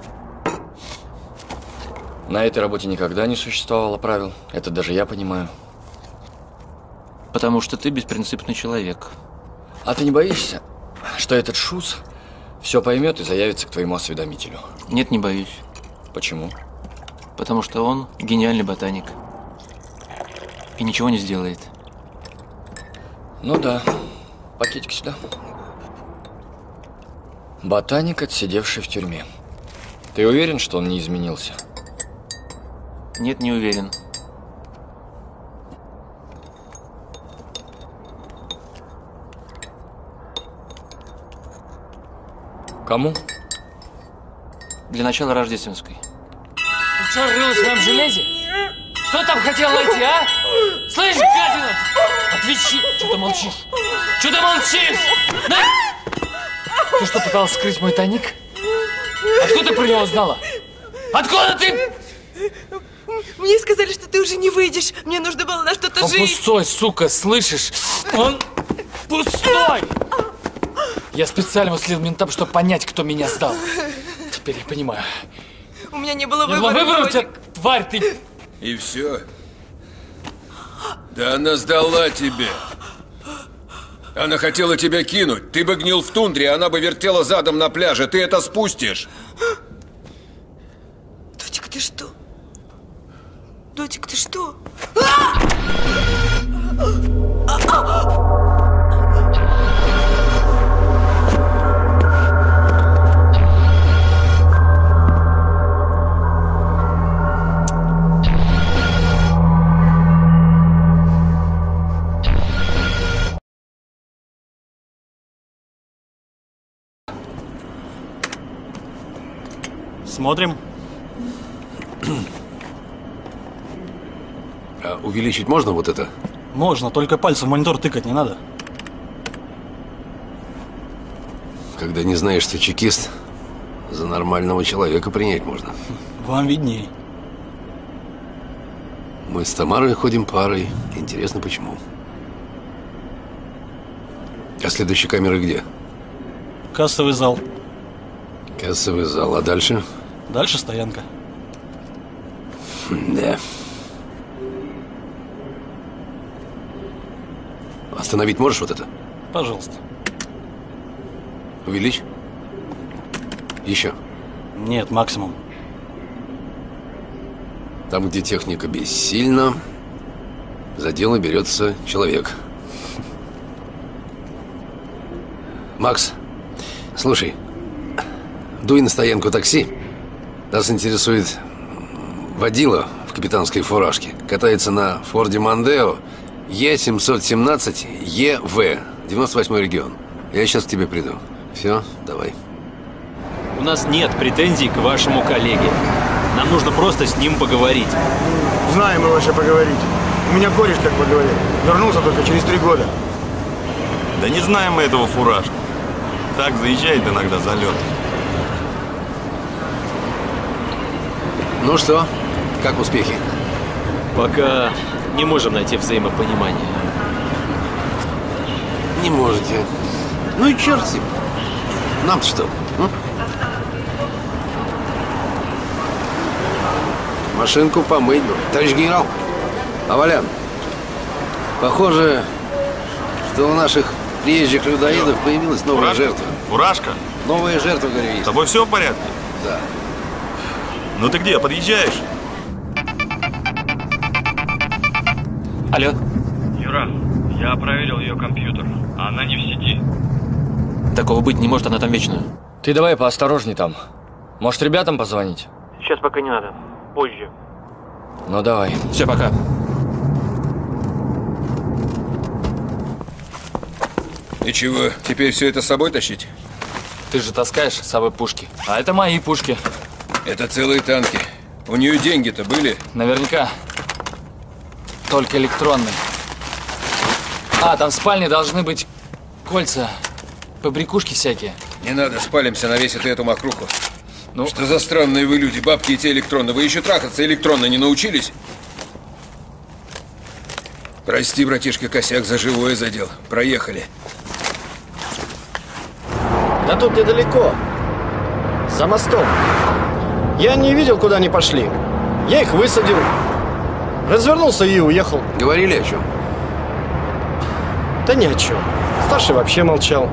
На этой работе никогда не существовало правил. Это даже я понимаю. Потому что ты беспринципный человек. А ты не боишься, что этот шуз все поймет и заявится к твоему осведомителю? Нет, не боюсь. Почему? Потому что он гениальный ботаник. И ничего не сделает. Ну да. Пакетик сюда. Ботаник, отсидевший в тюрьме. Ты уверен, что он не изменился? Нет, не уверен. Кому? Для начала рождественской. Ты что, рылась в моем железе? Что там хотел найти, а? Слышь, гадина! Отвечи! Что ты молчишь? Что ты молчишь? На! Ты что, пыталась скрыть мой тайник? Откуда ты про него узнала? Откуда ты? Мне сказали, что ты уже не выйдешь. Мне нужно было на что-то Он жить. пустой, сука, слышишь? Он пустой! Я специально выследил ментам, чтобы понять, кто меня сдал. Теперь я понимаю. У меня не было Не было выбора. выбора у тебя, тварь ты! И все? Да она сдала тебе. Она хотела тебя кинуть. Ты бы гнил в тундре, она бы вертела задом на пляже. Ты это спустишь. Дотик, ты что? Дотик, ты что? Смотрим. А увеличить можно вот это? Можно, только пальцем в монитор тыкать не надо. Когда не знаешь, что чекист, за нормального человека принять можно. Вам видней. Мы с Тамарой ходим парой. Интересно, почему. А следующая камера где? Кассовый зал. Кассовый зал. А дальше? Дальше стоянка. Да. Остановить можешь вот это? Пожалуйста. Увеличь. Еще. Нет, максимум. Там, где техника бессильна, за дело берется человек. Макс, слушай, дуй на стоянку такси. Нас интересует водила в капитанской фуражке. Катается на Форде Мондео Е семьсот семнадцать Е В, девяносто восьмой регион. Я сейчас к тебе приду. Все, давай. У нас нет претензий к вашему коллеге. Нам нужно просто с ним поговорить. Знаем мы ваше поговорить. У меня кореш так поговорил. Вернулся только через три года. Да не знаем мы этого фуражка. Так заезжает иногда залет. Ну что, как успехи? Пока не можем найти взаимопонимание. Не можете. Ну и черт с ним. Нам-то что? М? Машинку помыть бы. Товарищ генерал, Авалян, похоже, что у наших приезжих людоедов появилась новая Фуражка? жертва. Фуражка? Новая жертва, говорю, С тобой все в порядке? Да. Ну ты где, подъезжаешь? Алло. Юра, я проверил ее компьютер. Она не в сети. Такого быть не может, она там вечно. Ты давай поосторожней там. Может, ребятам позвонить? Сейчас пока не надо. Позже. Ну, давай. Все, пока. И чего, теперь все это с собой тащить? Ты же таскаешь с собой пушки. А это мои пушки. Это целые танки. У нее деньги-то были? Наверняка. Только электронные. А, там в спальне должны быть кольца, побрякушки всякие. Не надо, спалимся, навесит и эту мокруху. Ну? Что за странные вы люди, бабки и те электронные. Вы еще трахаться электронно не научились? Прости, братишка, косяк за живое задел. Проехали. Да тут недалеко. За мостом. Я не видел, куда они пошли. Я их высадил. Развернулся и уехал. Говорили о чем? Да ни о чем. Старший вообще молчал.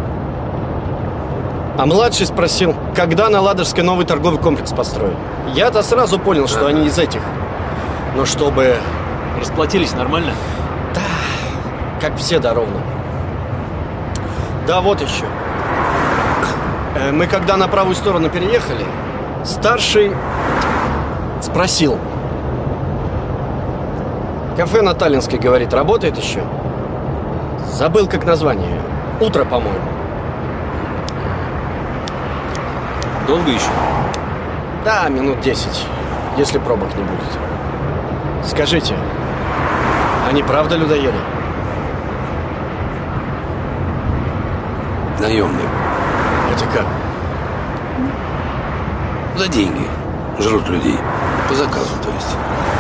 А младший спросил, когда на Ладожской новый торговый комплекс построили. Я-то сразу понял, что они из этих. Но чтобы... Расплатились нормально? Да, как все да ровно. Да, вот еще. Э, мы когда на правую сторону переехали, старший спросил. Кафе на Таллинской, говорит, работает еще? Забыл, как название. Утро, по-моему. Долго еще? Да, минут десять, если пробок не будет. Скажите, они правда людоеды? Наемные. Это как? За деньги. Жрут людей. По заказу, то есть.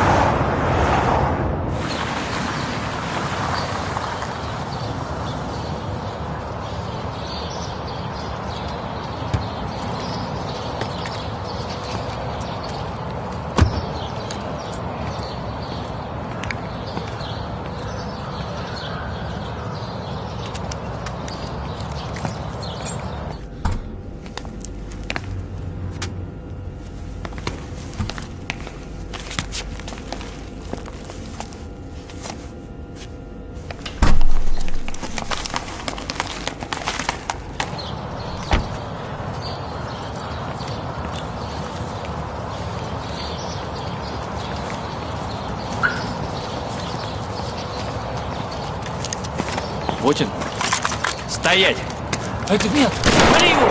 Ботин. Стоять! Это нет! Вали его!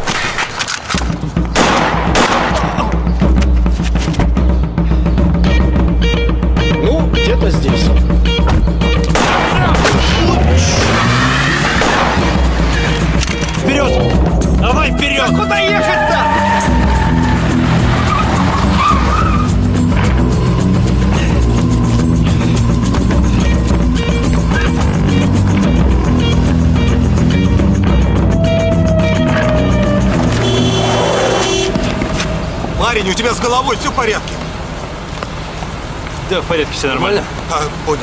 Ну, где-то здесь. Вперед! Давай вперед! А куда ехать-то? Парень, у тебя с головой все в порядке? Да, в порядке, все нормально. А, понял.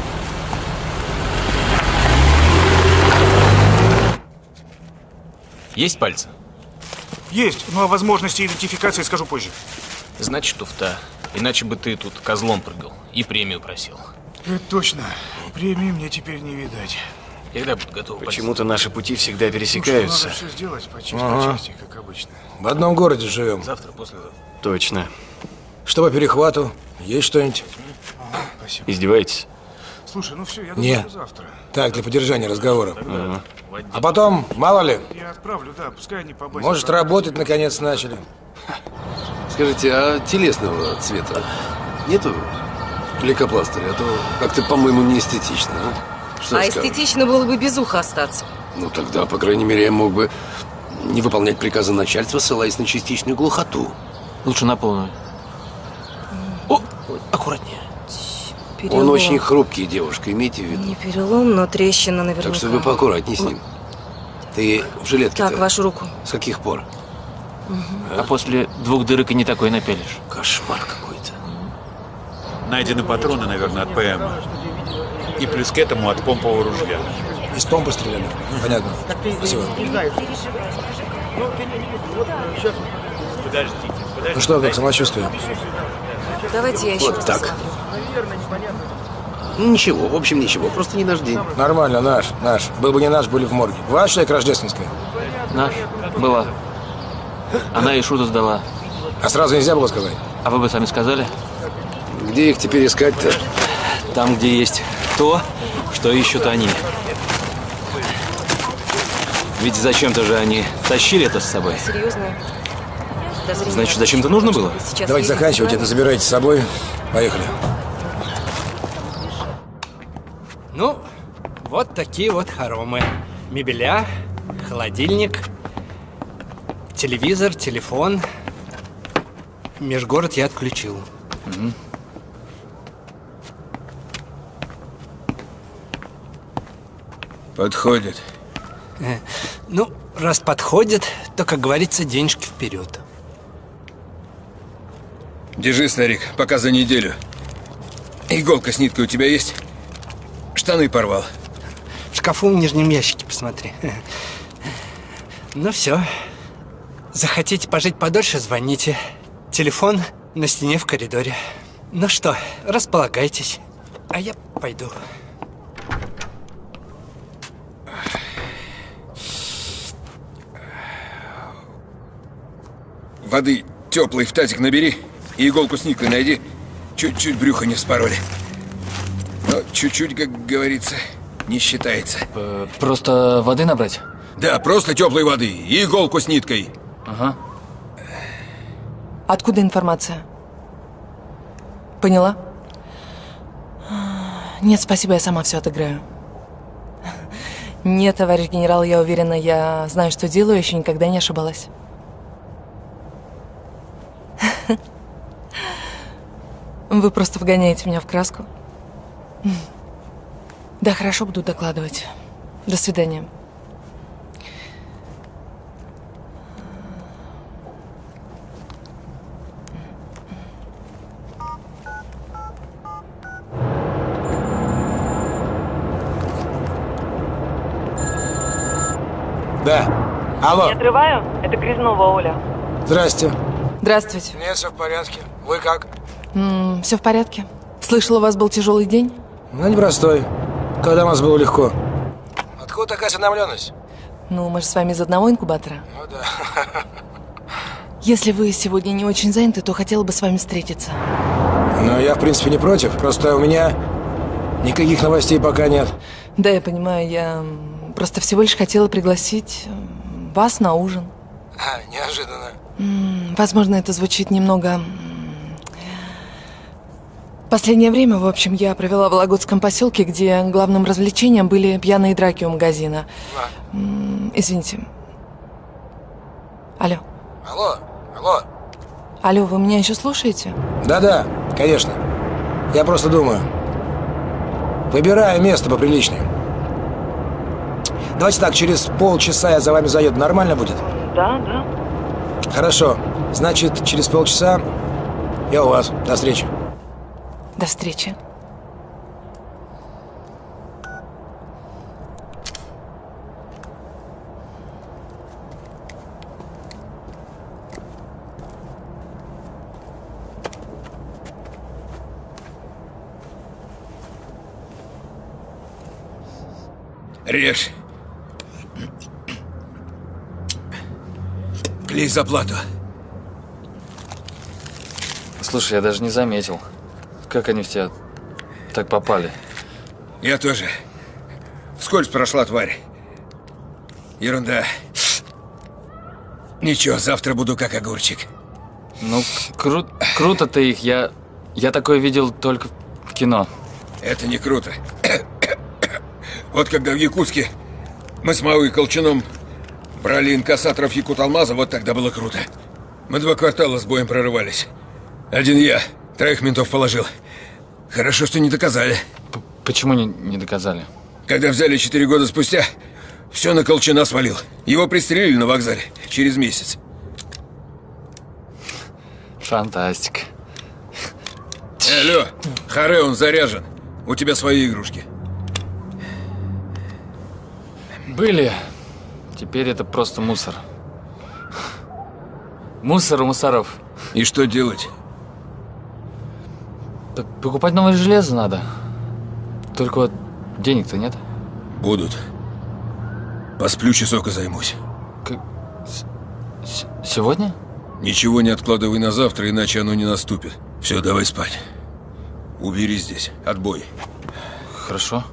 Есть пальцы? Есть, но о возможности идентификации скажу позже. Значит, туфта. Иначе бы ты тут козлом прыгал и премию просил. Это точно. Премии мне теперь не видать. Когда будут готовы пальцы? Почему-то наши пути всегда пересекаются. Ну, что, надо все сделать по части, Ага. по части, как обычно. В одном городе живем. Завтра, послезавтра. Точно. Что по перехвату? Есть что-нибудь? Ага, спасибо. Издеваетесь? Слушай, ну все, я Не. думаю, завтра. Так, для поддержания разговора. Ага. А потом, мало ли, Я отправлю, да, пускай они побыстрее. может, работать наконец начали. Скажите, а телесного цвета нету лейкопластыря? А то как-то, по-моему, не эстетично. А, что А скажешь? эстетично было бы без уха остаться. Ну, тогда, по крайней мере, я мог бы не выполнять приказы начальства, ссылаясь на частичную глухоту. Лучше на полную. О, аккуратнее. Перелом. Он очень хрупкий, девушка, имейте в виду. Не перелом, но трещина наверняка. Так что вы поаккуратней с ним. Ты в жилетке-то? Так, вашу руку. С каких пор? А после двух дырок и не такой напялишь. Кошмар какой-то. Найдены патроны, наверное, от ПМ. И плюс к этому от помпового ружья. Из помпы стреляли. Понятно. Спасибо. Подождите, подождите. Ну что, как самочувствие? Давайте я еще Вот раз так. посмотрю. Ну, ничего, в общем, ничего, просто не наш день. Нормально, наш, наш. Был бы не наш, были в морге. Ваш человек рождественская? Наш. Была. Она и Шузу сдала. А сразу нельзя было сказать? А вы бы сами сказали? Где их теперь искать-то? Там, где есть то, что ищут они. Ведь зачем-то же они тащили это с собой. Серьезно? Значит, зачем-то нужно было? Давайте заканчивать это, забирайте с собой. Поехали. Ну, вот такие вот хоромы. Мебеля, холодильник, телевизор, телефон. Межгород я отключил. Угу. Подходит. Э, Ну, раз подходит, то, как говорится, денежки вперед. Держи, старик, пока за неделю. Иголка с ниткой у тебя есть? Штаны порвал. В шкафу в нижнем ящике, посмотри. Ну все. Захотите пожить подольше, звоните. Телефон на стене в коридоре. Ну что, располагайтесь. А я пойду. Воды теплой в тазик набери и иголку с ниткой найди. Чуть-чуть брюхо не вспороли. Но чуть-чуть, как говорится, не считается. Просто воды набрать? Да, просто теплой воды и иголку с ниткой. Ага. Откуда информация? Поняла? Нет, спасибо, я сама все отыграю. Нет, товарищ генерал, я уверена, я знаю, что делаю, еще никогда не ошибалась. Вы просто вгоняете меня в краску. Да, хорошо, буду докладывать. До свидания. Да. Алло. Не отрываю? Это Грязнова Оля. Здрасте. Здравствуйте. Нет, все в порядке. Вы как? М-м, все в порядке. Слышала, у вас был тяжелый день? Ну, непростой. Когда у нас было легко. Откуда такая осведомленность? Ну, мы же с вами из одного инкубатора. Ну да. Если вы сегодня не очень заняты, то хотела бы с вами встретиться. Ну, я, в принципе, не против. Просто у меня никаких новостей пока нет. Да, я понимаю, я просто всего лишь хотела пригласить вас на ужин. А, неожиданно. М, Возможно, это звучит немного... м, Последнее время, в общем, я провела в Вологодском поселке, где главным развлечением были пьяные драки у магазина. М, Извините. Алло. Алло, алло. Алло, вы меня еще слушаете? Да-да, конечно. Я просто думаю. Выбираю место поприличнее. Давайте так, через полчаса я за вами заеду. Нормально будет? Да, да. Хорошо. Значит, через полчаса я у вас. До встречи. До встречи. Режь. Клей за плату. Слушай, я даже не заметил, как они в тебя так попали. Я тоже. Вскользь прошла тварь. Ерунда. Ничего, завтра буду как огурчик. Ну, кру круто ты их. Я, я такое видел только в кино. Это не круто. Вот когда в Якутске мы с Мавой и Колчаном брали инкассаторов Якут-Алмаза, вот тогда было круто. Мы два квартала с боем прорывались. Один я, троих ментов положил. Хорошо, что не доказали. П Почему не, не доказали? Когда взяли четыре года спустя, все на Колчана свалил. Его пристрелили на вокзале через месяц. Фантастика. Алло, харе, он заряжен. У тебя свои игрушки. Были. Теперь это просто мусор. Мусор у мусоров. И что делать? П Покупать новое железо надо. Только вот денег-то нет. Будут. Посплю часок и займусь. Как... С сегодня? Ничего не откладывай на завтра, иначе оно не наступит. Все, давай спать. Убери здесь. Отбой. Хорошо.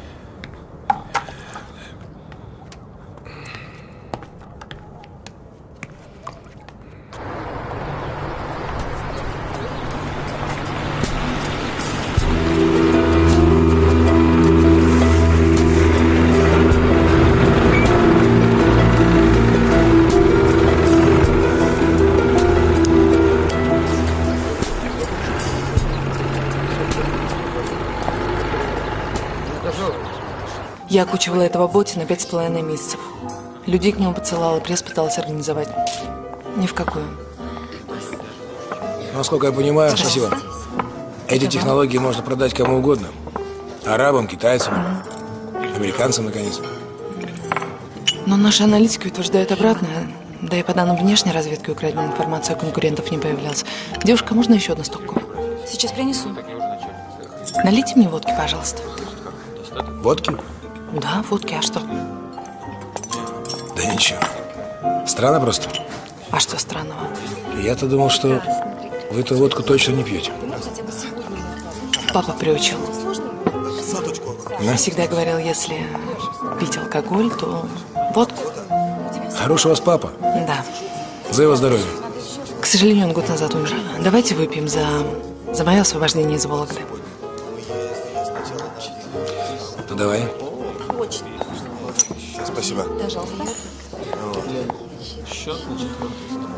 Я окучивала этого Ботина пять с половиной месяцев. Людей к нему подсылала, пресс пыталась организовать. Ни в какую. Насколько я понимаю, спасибо. Эти технологии можно продать кому угодно. Арабам, китайцам, американцам, наконец. Но наши аналитики утверждают обратное. Да и по данным внешней разведки украденная информация о конкурентов не появлялась. Девушка, можно еще одну стопку? Сейчас принесу. Налейте мне водки, пожалуйста. Водки? Да, водки, а что? Да ничего. Странно просто. А что странного? Я-то думал, что вы эту водку точно не пьете. Папа приучил. Да? Всегда говорил, если пить алкоголь, то водку. Хороший у вас папа. Да. За его здоровье. К сожалению, он год назад умер. Давайте выпьем за, за мое освобождение из Вологды. Ну, давай. Спасибо. Пожалуйста. Счет на четвертый.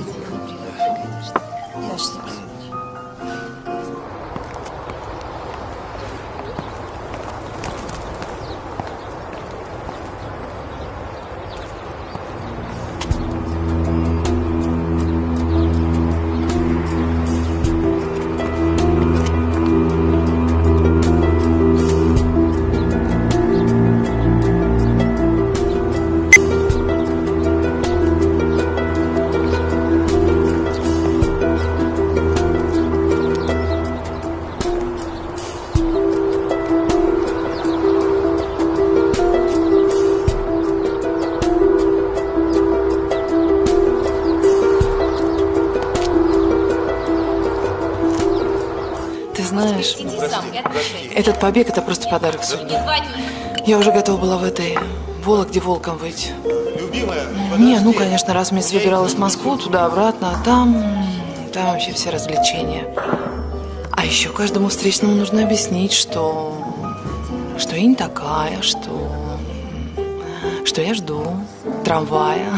Этот побег – это просто подарок судьбы. Я уже готова была в этой Вологде волком выйти. Не, ну, конечно, раз в месяц выбиралась в Москву, туда-обратно, а там… там вообще все развлечения. А еще каждому встречному нужно объяснить, что… что я не такая, что… что я жду трамвая.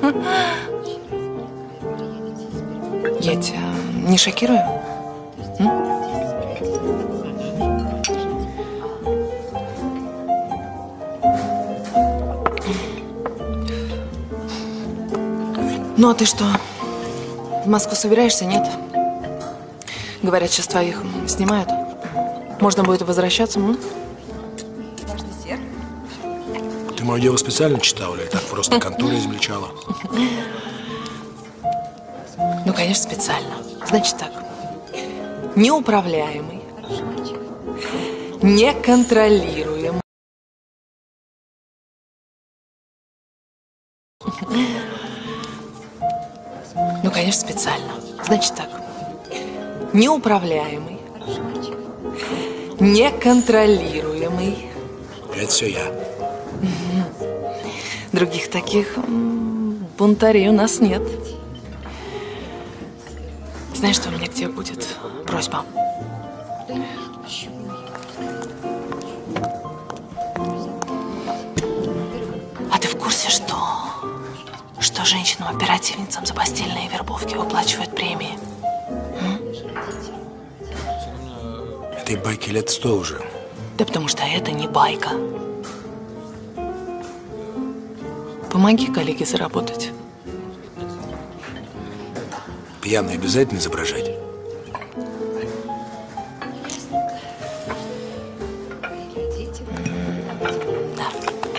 Я тебя не шокирую? М? Ну, а ты что, в Москву собираешься, нет? Говорят, сейчас твоих снимают. Можно будет возвращаться, м? Ты мое дело специально читал или так просто конторы измельчала? Ну, конечно, специально. Значит так. Неуправляемый, неконтролируемый. Ну, конечно, специально. Значит так. Неуправляемый, неконтролируемый. Это все я. Других таких м, бунтарей у нас нет. Знаешь, что у меня к тебе будет? Просьба. А ты в курсе, что, что женщинам-оперативницам за постельные вербовки выплачивают премии? М? Этой байки лет сто уже. Да потому что это не байка. Помоги коллеге заработать. Пьяный обязательно изображать? Да.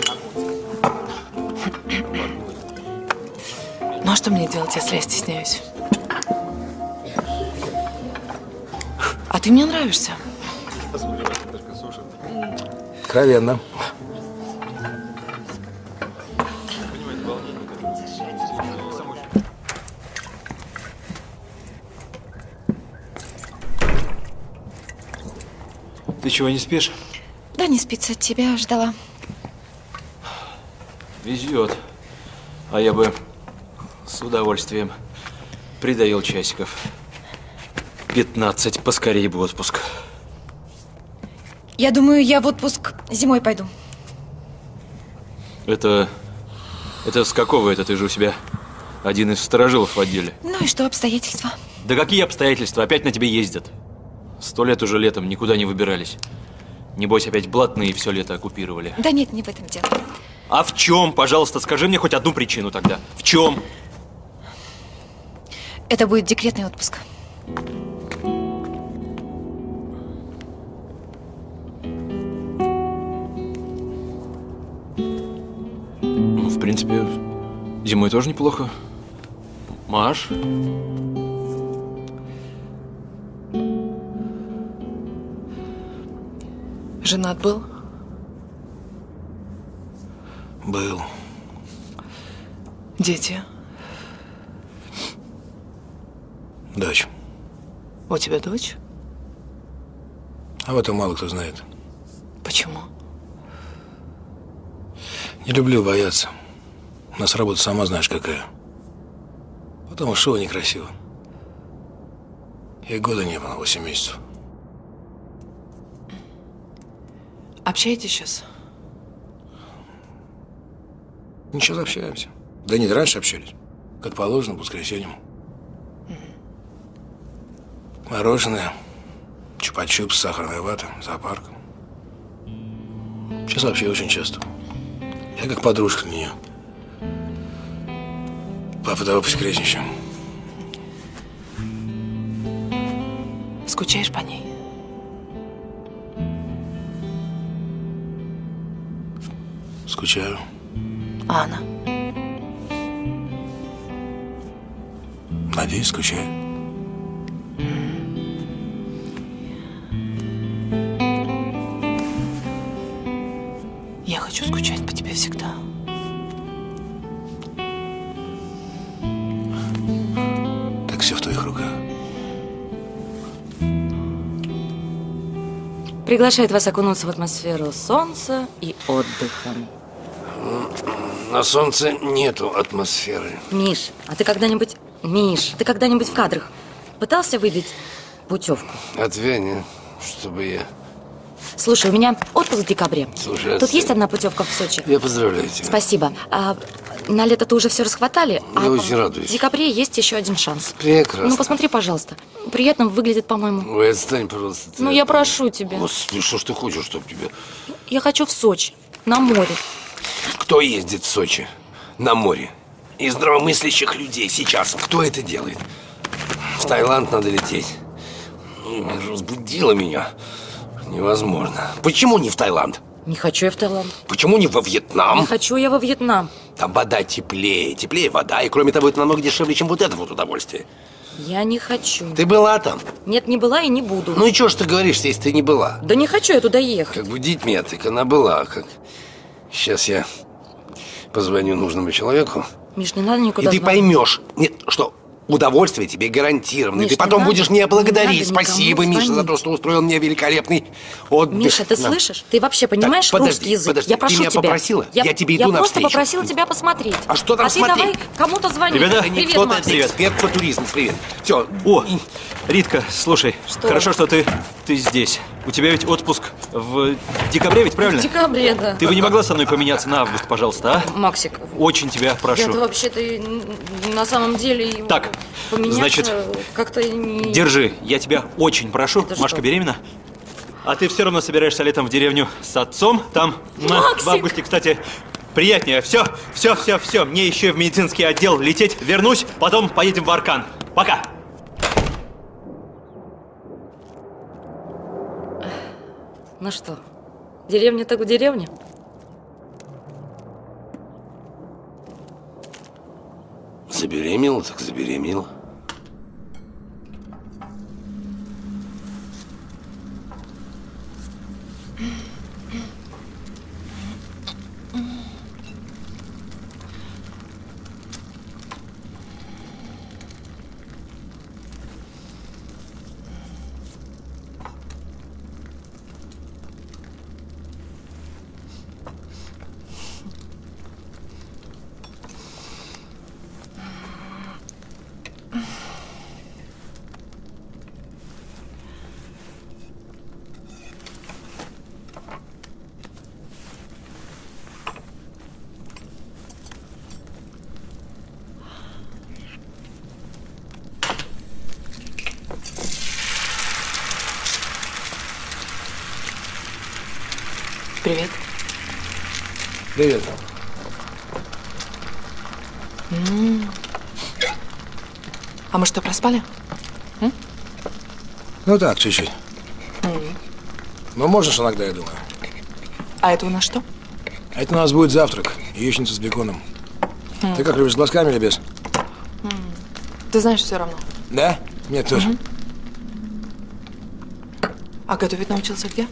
Ну а что мне делать, если я стесняюсь? А ты мне нравишься. Откровенно. чего, не спишь? Да не спится, тебя ждала. Везет. А я бы с удовольствием придавил часиков. пятнадцать, поскорее бы отпуск. Я думаю, я в отпуск зимой пойду. Это... Это с какого это? Ты же у себя один из сторожилов в отделе. Ну и что, обстоятельства? Да какие обстоятельства? Опять на тебе ездят. Сто лет уже летом никуда не выбирались. Небось, опять блатные все лето оккупировали. Да нет, не в этом дело. А в чем? Пожалуйста, скажи мне хоть одну причину тогда. В чем? Это будет декретный отпуск. Ну, в принципе, зимой тоже неплохо. Маш? Женат был? Был. Дети? Дочь. У тебя дочь? А в этом мало кто знает. Почему? Не люблю бояться. У нас работа сама знаешь какая. Потом шоу некрасиво. И года не было, восемь месяцев. Общаетесь сейчас? Ничего, общаемся. Да нет, раньше общались. Как положено, по воскресеньям. Мороженое, чупа-чупс, сахарная вата, зоопарк. Сейчас вообще очень часто. Я как подружка для нее. Папа, давай поскресничаем. Скучаешь по ней? Скучаю. А она? Надеюсь, скучает. Я хочу скучать по тебе всегда. Так все в твоих руках. Приглашает вас окунуться в атмосферу солнца и отдыха. На солнце нету атмосферы. Миш, а ты когда-нибудь... Миш, ты когда-нибудь в кадрах пытался выбить путевку? Отвянь, чтобы я... Слушай, у меня отпуск в декабре. Слушай, Тут отстань. есть одна путевка в Сочи. Я поздравляю тебя. Спасибо. А, на лето-то уже все расхватали. Я а очень радуюсь. В декабре есть еще один шанс. Прекрасно. Ну, посмотри, пожалуйста. Приятно выглядит, по-моему. Ой, отстань, пожалуйста. Ну, я прошу тебя. Господи, что ж ты хочешь, чтоб тебе... Я хочу в Сочи, на море. Кто ездит в Сочи? На море. Из здравомыслящих людей сейчас. Кто это делает? В Таиланд надо лететь. Ну, разбудила меня. Невозможно. Почему не в Таиланд? Не хочу я в Таиланд. Почему не во Вьетнам? Не хочу я во Вьетнам. Там вода теплее. Теплее вода. И кроме того, это намного дешевле, чем вот это вот удовольствие. Я не хочу. Ты была там? Нет, не была и не буду. Ну и что ж ты говоришь, если ты не была? Да не хочу я туда ехать. Как будить меня, так она была. Как... Сейчас я позвоню нужному человеку. Миш, не надо никуда И ты звонить. поймешь. Нет, что удовольствие тебе гарантировано. Миш, И ты потом не будешь надо, меня не благодарить. надо Спасибо, никому Миша, за звонить. то, что устроил мне великолепный отдых. Миша, ты На. слышишь? Ты вообще понимаешь Так, подожди, русский язык? подожди, я ты прошу меня тебя. попросила? Я тебе иду Я просто навстречу. попросила тебя посмотреть. А что там а смотреть? ты давай кому-то звони. Ребята, Привет, Кто-то Макс. это эксперт по туризму. Привет. Все. О, Ритка, слушай, Что? хорошо, что ты, ты здесь. У тебя ведь отпуск в декабре, ведь правильно? В декабре, да. Ты бы не могла со мной поменяться на август, пожалуйста, а? Максик, Очень тебя прошу. я-то вообще-то и н- на самом деле и Так, поменяться значит, как-то не... Держи, я тебя очень прошу. Это Машка что? беременна? А ты все равно собираешься летом в деревню с отцом. Там на- Максик! в августе, кстати, приятнее. Все, все, все, все. Мне еще в медицинский отдел лететь. Вернусь, потом поедем в Аркан. Пока. Ну что, деревня так в деревне? Забеременела, так забеременела. Привет. Привет. М. А мы что, проспали? М? Ну так, чуть-чуть. М. Ну, можешь иногда, я думаю. А это у нас что? А это у нас будет завтрак. Яичница с беконом. М. Ты как, любишь, с глазками или без? М. Ты знаешь, все равно. Да? Мне тоже. Мгм. А готовить научился где?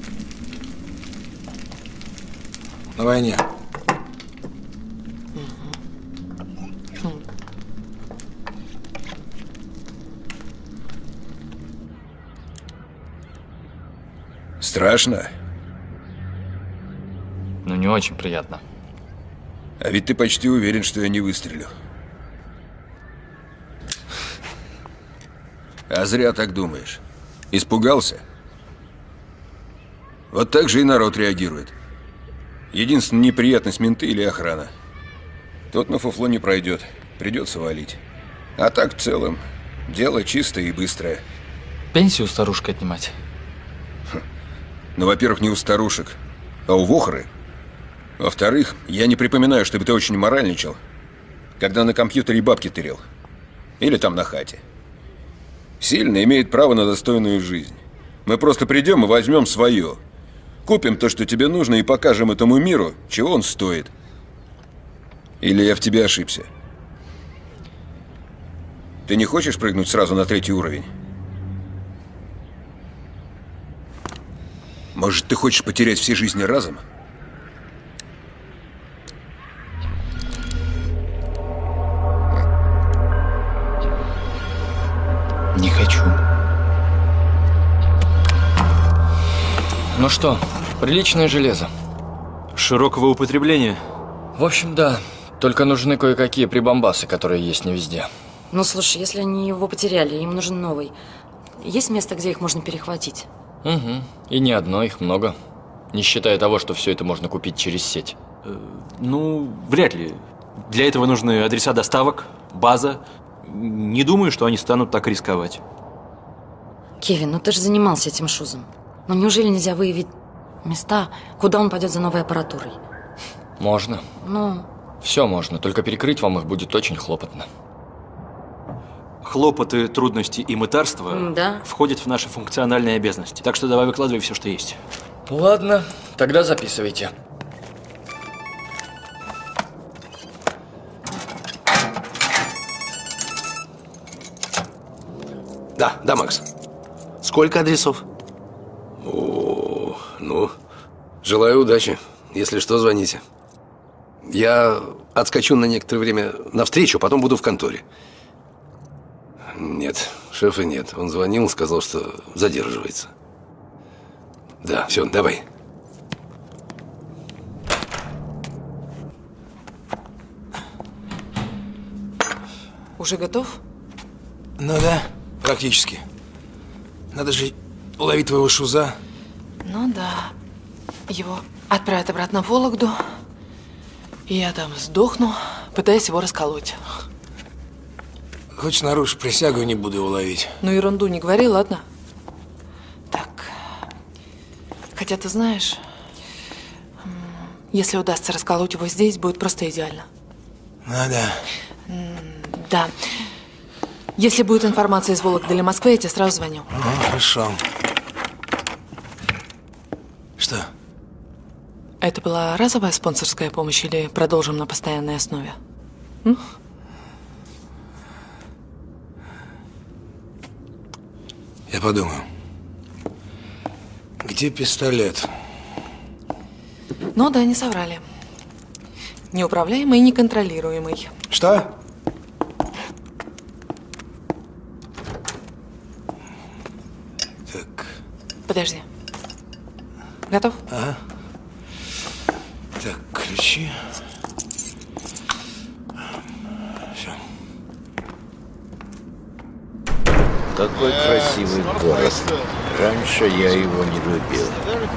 На войне. М. Страшно? Ну, не очень приятно. А ведь ты почти уверен, что я не выстрелю. А зря так думаешь. Испугался? Вот так же и народ реагирует. Единственная неприятность — менты или охрана. Тот на фуфло не пройдет. Придется валить. А так, в целом, дело чистое и быстрое. Пенсию старушка отнимать? Ну, во-первых, не у старушек, а у вохры. Во-вторых, я не припоминаю, чтобы ты очень моральничал, когда на компьютере бабки тырил. Или там на хате. Сильный имеет право на достойную жизнь. Мы просто придем и возьмем свое. Купим то, что тебе нужно, и покажем этому миру, чего он стоит. Или я в тебе ошибся? Ты не хочешь прыгнуть сразу на третий уровень? Может, ты хочешь потерять все жизни разом? Не хочу. Ну что, приличное железо. Широкого употребления? В общем, да. Только нужны кое-какие прибамбасы, которые есть не везде. Ну, слушай, если они его потеряли, им нужен новый. Есть место, где их можно перехватить? Угу. И не одно, их много. Не считая того, что все это можно купить через сеть. Ну, вряд ли. Для этого нужны адреса доставок, база. Не думаю, что они станут так рисковать. Кевин, ну ты же занимался этим шузом. Но неужели нельзя выявить места, куда он пойдет за новой аппаратурой? Можно. Ну, Все можно, только перекрыть вам их будет очень хлопотно. Хлопоты, трудности и мытарство М, да. входят в наши функциональные обязанности. Так что давай выкладывай все, что есть. Ладно, тогда записывайте. Да, да, Макс. Сколько адресов? О, ну, желаю удачи. Если что, звоните. Я отскочу на некоторое время навстречу, потом буду в конторе. Нет, шефа нет. Он звонил, сказал, что задерживается. Да, все, давай. Уже готов? Ну да, практически. Надо же уловить твоего шуза. Ну да. Его отправят обратно в Вологду. И я там сдохну, пытаясь его расколоть. Хочешь, нарушишь присягу, и не буду его ловить. Ну, ерунду не говори, ладно? Так. Хотя ты знаешь, м, если удастся расколоть его здесь, будет просто идеально. Ну да. М, Да. Если будет информация из Вологды или Москвы, я тебе сразу звоню. Ну, хорошо. Что? Это была разовая спонсорская помощь или продолжим на постоянной основе? М? Я подумаю. Где пистолет? Ну да, не соврали. Неуправляемый и неконтролируемый. Что? Так. Подожди. Готов? Ага. Так, ключи. Все. Какой красивый город. Раньше я его не любил.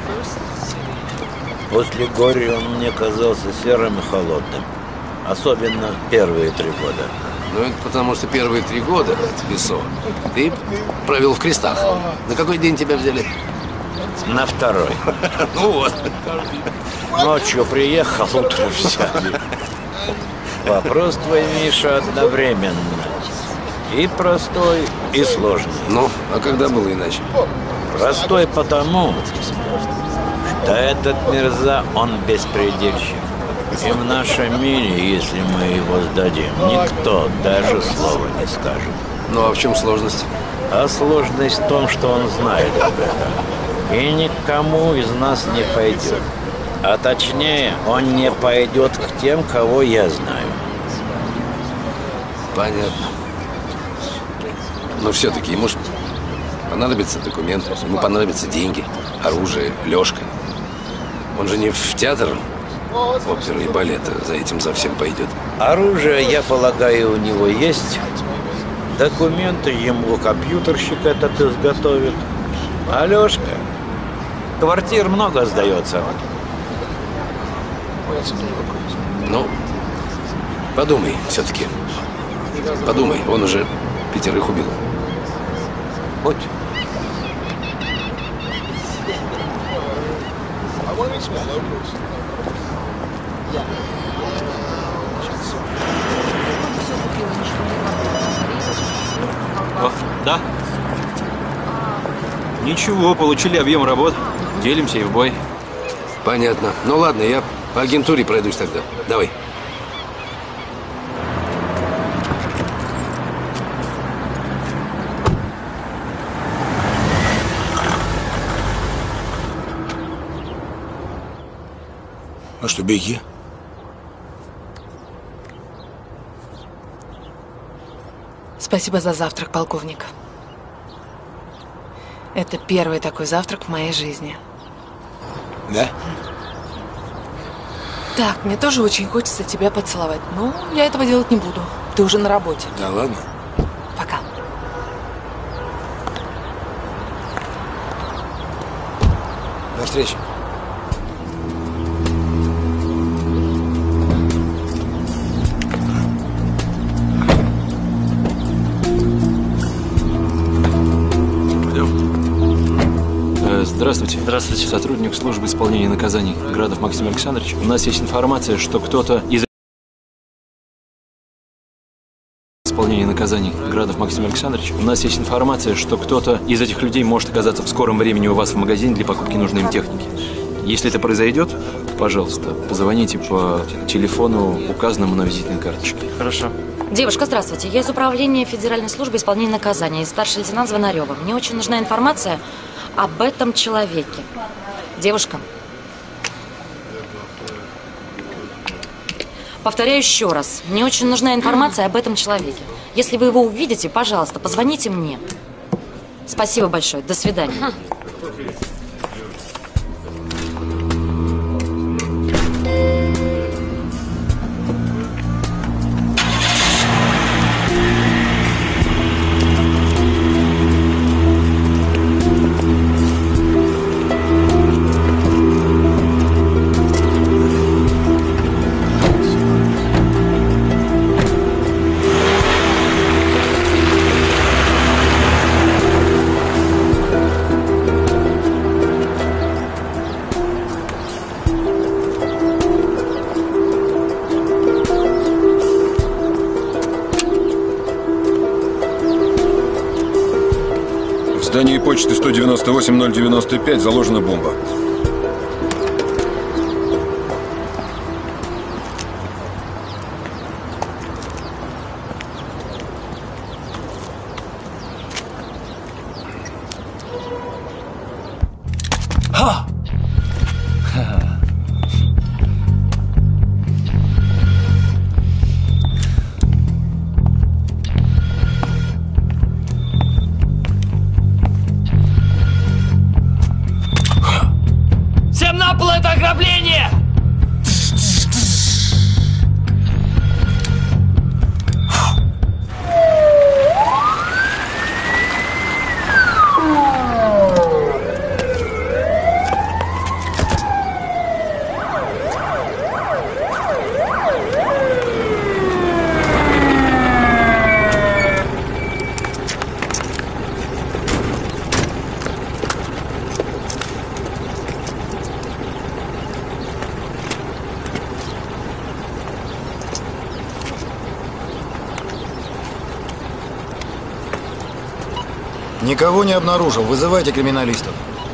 После горя он мне казался серым и холодным. Особенно первые три года. Ну, это потому что первые три года, Бессо, ты провел в крестах. На какой день тебя взяли? На второй. Ну вот. Ночью приехал, утром взяли. Вопрос твой, Миша, одновременно. И простой, и сложный. Ну, а когда было иначе? Простой потому, что этот Мирза, он беспредельщик. И в нашем мире, если мы его сдадим, никто даже слова не скажет. Ну а в чем сложность? А сложность в том, что он знает об этом. И никому из нас не пойдет. А точнее, он не пойдет к тем, кого я знаю. Понятно. Но все-таки ему ж понадобятся документы, ему понадобятся деньги, оружие, Лешка. Он же не в театр оперы и балета за этим за всем пойдет. Оружие, я полагаю, у него есть. Документы ему компьютерщик этот изготовит. А Лешка? Квартир много сдается. Ну, подумай все-таки. Подумай, он уже пятерых убил. Будь. О, да? Ничего, получили объем работ. Делимся и в бой. Понятно. Ну ладно, я по агентуре пройдусь тогда. Давай. Ну что, беги. Спасибо за завтрак, полковник. Это первый такой завтрак в моей жизни. Да? Так, мне тоже очень хочется тебя поцеловать. Но я этого делать не буду. Ты уже на работе. Да ладно. Пока. До встречи. Здравствуйте. Здравствуйте. Сотрудник службы исполнения наказаний Градов Максим Александрович. У нас есть информация, что кто-то из исполнения наказаний Градов Максим Александрович. У нас есть информация, что кто-то из этих людей может оказаться в скором времени у вас в магазине для покупки нужной им техники. Если это произойдет, пожалуйста, позвоните по телефону, указанному на визитной карточке. Хорошо. Девушка, здравствуйте. Я из управления Федеральной службы исполнения наказаний, старший лейтенант Звонарева. Мне очень нужна информация об этом человеке. Девушка. Повторяю еще раз. Мне очень нужна информация об этом человеке. Если вы его увидите, пожалуйста, позвоните мне. Спасибо большое. До свидания. В здании почты сто девяносто восемь ноль девяносто пять заложена бомба. Ха! Никого не обнаружил. Вызывайте криминалистов.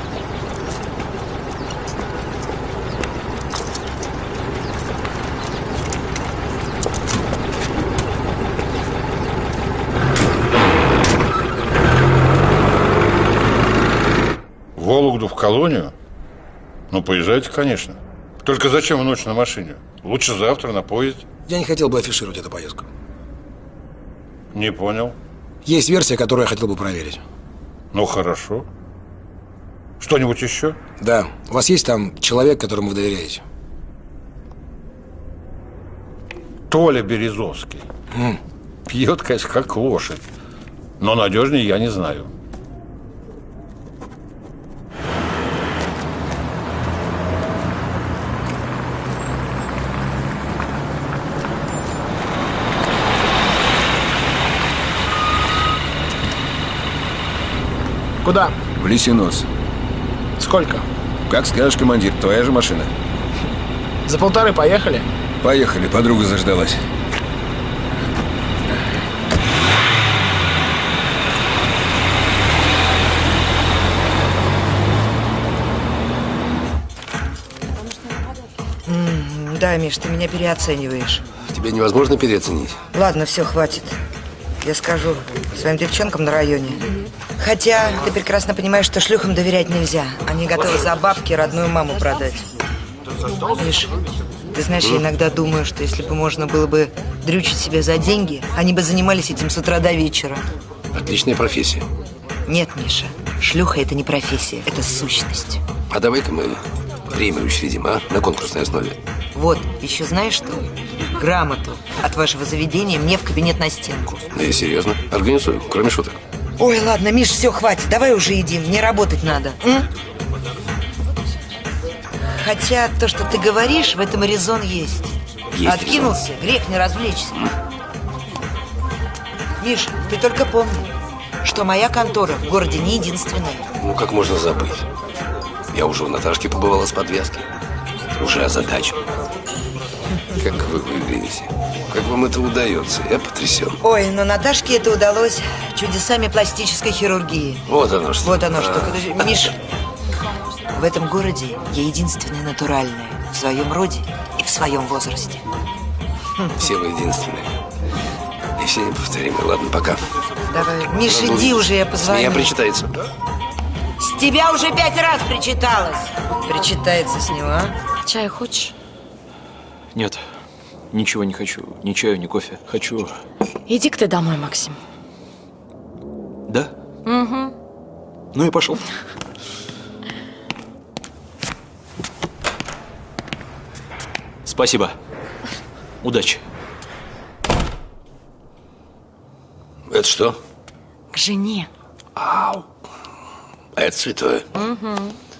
В Вологду, в колонию? Ну, поезжайте, конечно. Только зачем в ночь на машине? Лучше завтра на поезде. Я не хотел бы афишировать эту поездку. Не понял. Есть версия, которую я хотел бы проверить. Ну, хорошо. Что-нибудь еще? Да. У вас есть там человек, которому вы доверяете? Толя Березовский. М. Пьет, конечно, как лошадь. Но надежнее я не знаю. Куда? В Лисинос. Сколько? Как скажешь, командир, твоя же машина. За полторы поехали? Поехали, подруга заждалась. М, Да, Миш, ты меня переоцениваешь. Тебя невозможно переоценить. Ладно, все, хватит. Я скажу своим девчонкам на районе. Хотя ты прекрасно понимаешь, что шлюхам доверять нельзя. Они готовы за бабки родную маму продать. Миш, ты знаешь, я иногда думаю, что если бы можно было бы дрючить себя за деньги, они бы занимались этим с утра до вечера. Отличная профессия. Нет, Миша, шлюха – это не профессия, это сущность. А давай-ка мы премию учредим, а? На конкурсной основе. Вот, еще знаешь что? Грамоту от вашего заведения мне в кабинет на стенку. Да я серьезно. Организую, кроме шуток. Ой, ладно, Миш, все, хватит, давай уже едим, мне работать надо. М? Хотя то, что ты говоришь, в этом резон есть. Есть Откинулся, резон. грех не развлечься. Миш, ты только помни, что моя контора в городе не единственная. Ну, как можно забыть? Я уже у Наташки побывала с подвязки. Уже озадачен. Как вы выглядите? Как вам это удается? Я потрясен. Ой, но Наташке это удалось чудесами пластической хирургии. Вот оно что. Вот оно что. А. Подожди, Миш, в этом городе я единственная натуральная. В своем роде и в своем возрасте. Все вы единственные. И все неповторимые. Ладно, пока. Давай, Миш, Надо иди увидеть. уже, я позвоню. С меня причитается. С тебя уже пять раз причиталось. Причитается с него, а? Чай хочешь? Нет, ничего не хочу. Ни чаю, ни кофе. Хочу... Иди-ка ты домой, Максим. Да? Угу. Ну и пошел. Спасибо. Удачи. Это что? К жене. Ау. А это святое. Угу.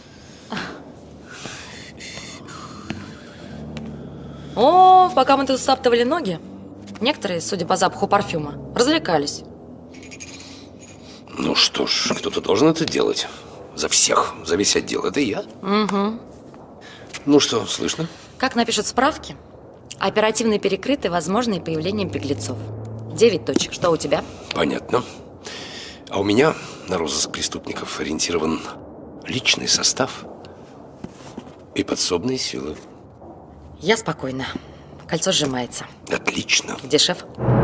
О, пока мы тут стаптывали ноги, некоторые, судя по запаху парфюма, развлекались. Ну что ж, кто-то должен это делать. За всех, за весь отдел. Это я. Угу. Ну что, слышно? Как напишут справки, оперативно перекрыты возможные появления беглецов. Девять точек. Что у тебя? Понятно. А у меня на розыск преступников ориентирован личный состав и подсобные силы. Я спокойна. Кольцо сжимается. Отлично. Где шеф?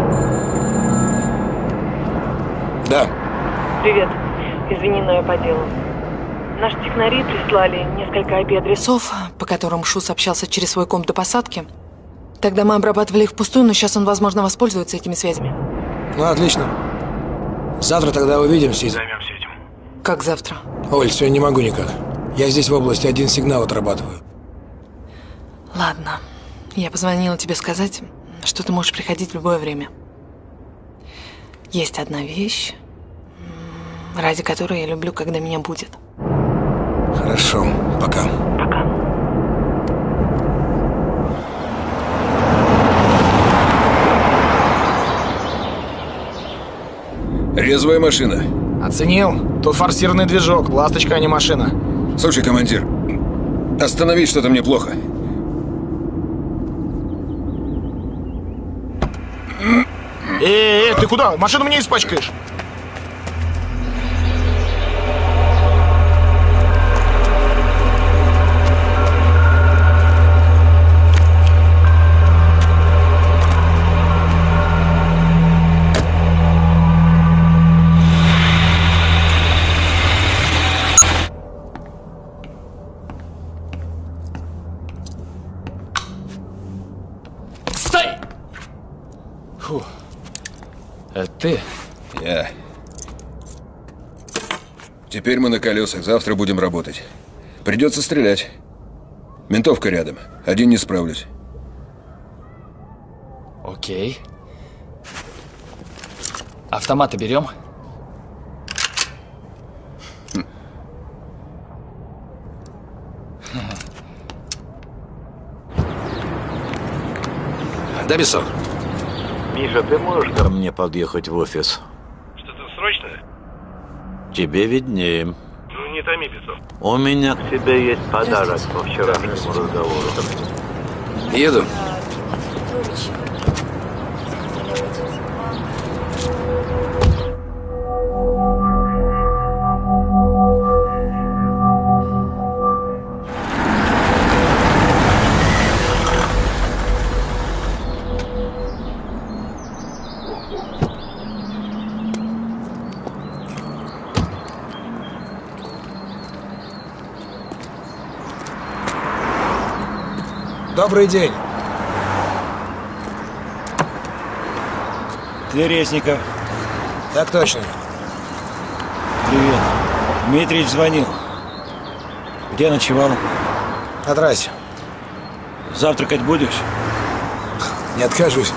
Да. Привет. Извини, но я по делу. Наши технари прислали несколько ай пи-адресов. Сов, по которым Шус общался через свой комп до посадки. Тогда мы обрабатывали их впустую, но сейчас он, возможно, воспользуется этими связями. Ну, отлично. Завтра тогда увидимся и займемся этим. Как завтра? Оль, сегодня не могу никак. Я здесь в области один сигнал отрабатываю. Ладно. Я позвонила тебе сказать, что ты можешь приходить в любое время. Есть одна вещь, ради которой я люблю, когда меня будет. Хорошо. Пока. Резвая машина. Оценил. Тут форсированный движок, ласточка, а не машина. Слушай, командир, остановить что-то мне плохо. Эй, эй, ты куда? Машину мне испачкаешь. Фу. Это ты? Я. Теперь мы на колесах, завтра будем работать. Придется стрелять. Ментовка рядом. Один не справлюсь. Окей. Автоматы берем? Хм. Да, Бессон? Миша, ты можешь ко мне подъехать в офис? Что-то срочное? Тебе виднее. Ну, не томи, Бессон. У меня к тебе есть подарок по вчерашнему разговору. Еду. Добрый день. Ты Резников? Так точно. Привет. Дмитрич звонил. Где ночевал? На трассе. Завтракать будешь? Не откажусь.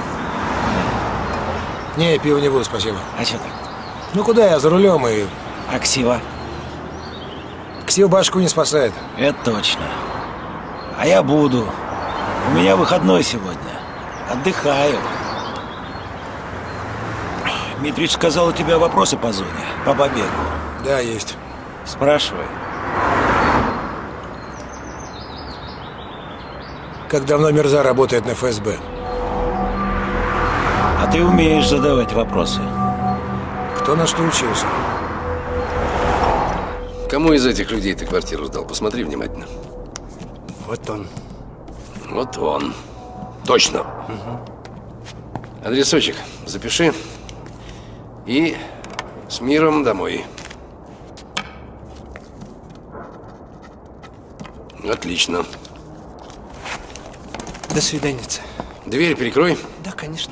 Не, пива не буду, спасибо. А что так? Ну куда я, за рулем и... А ксива? Ксива башку не спасает. Это точно. А я буду. У меня выходной сегодня. Отдыхаю. Дмитрич сказал, у тебя вопросы по зоне, по побегу. Да, есть. Спрашивай. Как давно Мирза работает на эф эс бэ? А ты умеешь задавать вопросы. Кто на что учился? Кому из этих людей ты квартиру сдал? Посмотри внимательно. Вот он. Вот он. Точно. Угу. Адресочек запиши. И с миром домой. Отлично. До свидания. Дверь перекрой. Да, конечно.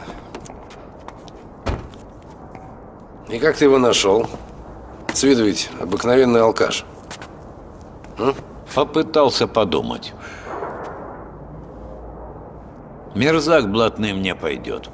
И как ты его нашел? С виду ведь обыкновенный алкаш. А? Попытался подумать. Мерзак блатным не пойдет.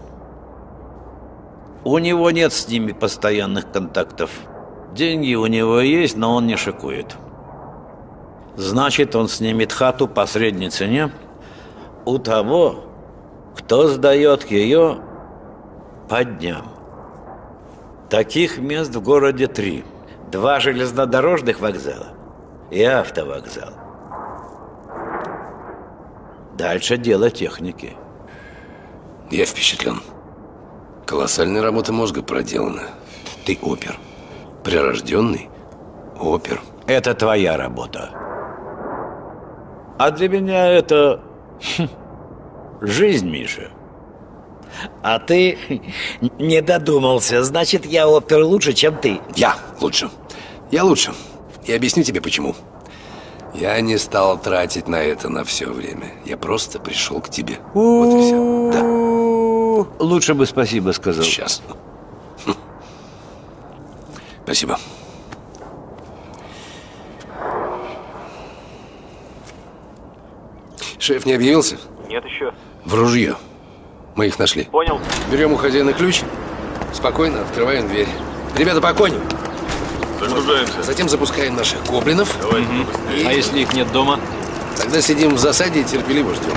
У него нет с ними постоянных контактов. Деньги у него есть, но он не шикует. Значит, он снимет хату по средней цене у того, кто сдает ее по дням. Таких мест в городе три. Два железнодорожных вокзала и автовокзал. Дальше дело техники. Я впечатлен. Колоссальная работа мозга проделана. Ты опер. Прирожденный опер. Это твоя работа. А для меня это жизнь, Миша. А ты не додумался. Значит, я опер лучше, чем ты. Я лучше. Я лучше. И объясню тебе, почему. Я не стал тратить на это на все время. Я просто пришел к тебе. Вот и все. Да. Лучше бы спасибо сказал. Сейчас. Спасибо. Шеф не объявился? Нет еще. В ружье. Мы их нашли. Понял. Берем у хозяина ключ. Спокойно открываем дверь. Ребята, по коню. Загружаемся. Затем запускаем наших гоблинов. Давай. Угу. И... А если их нет дома? Тогда сидим в засаде и терпеливо ждем.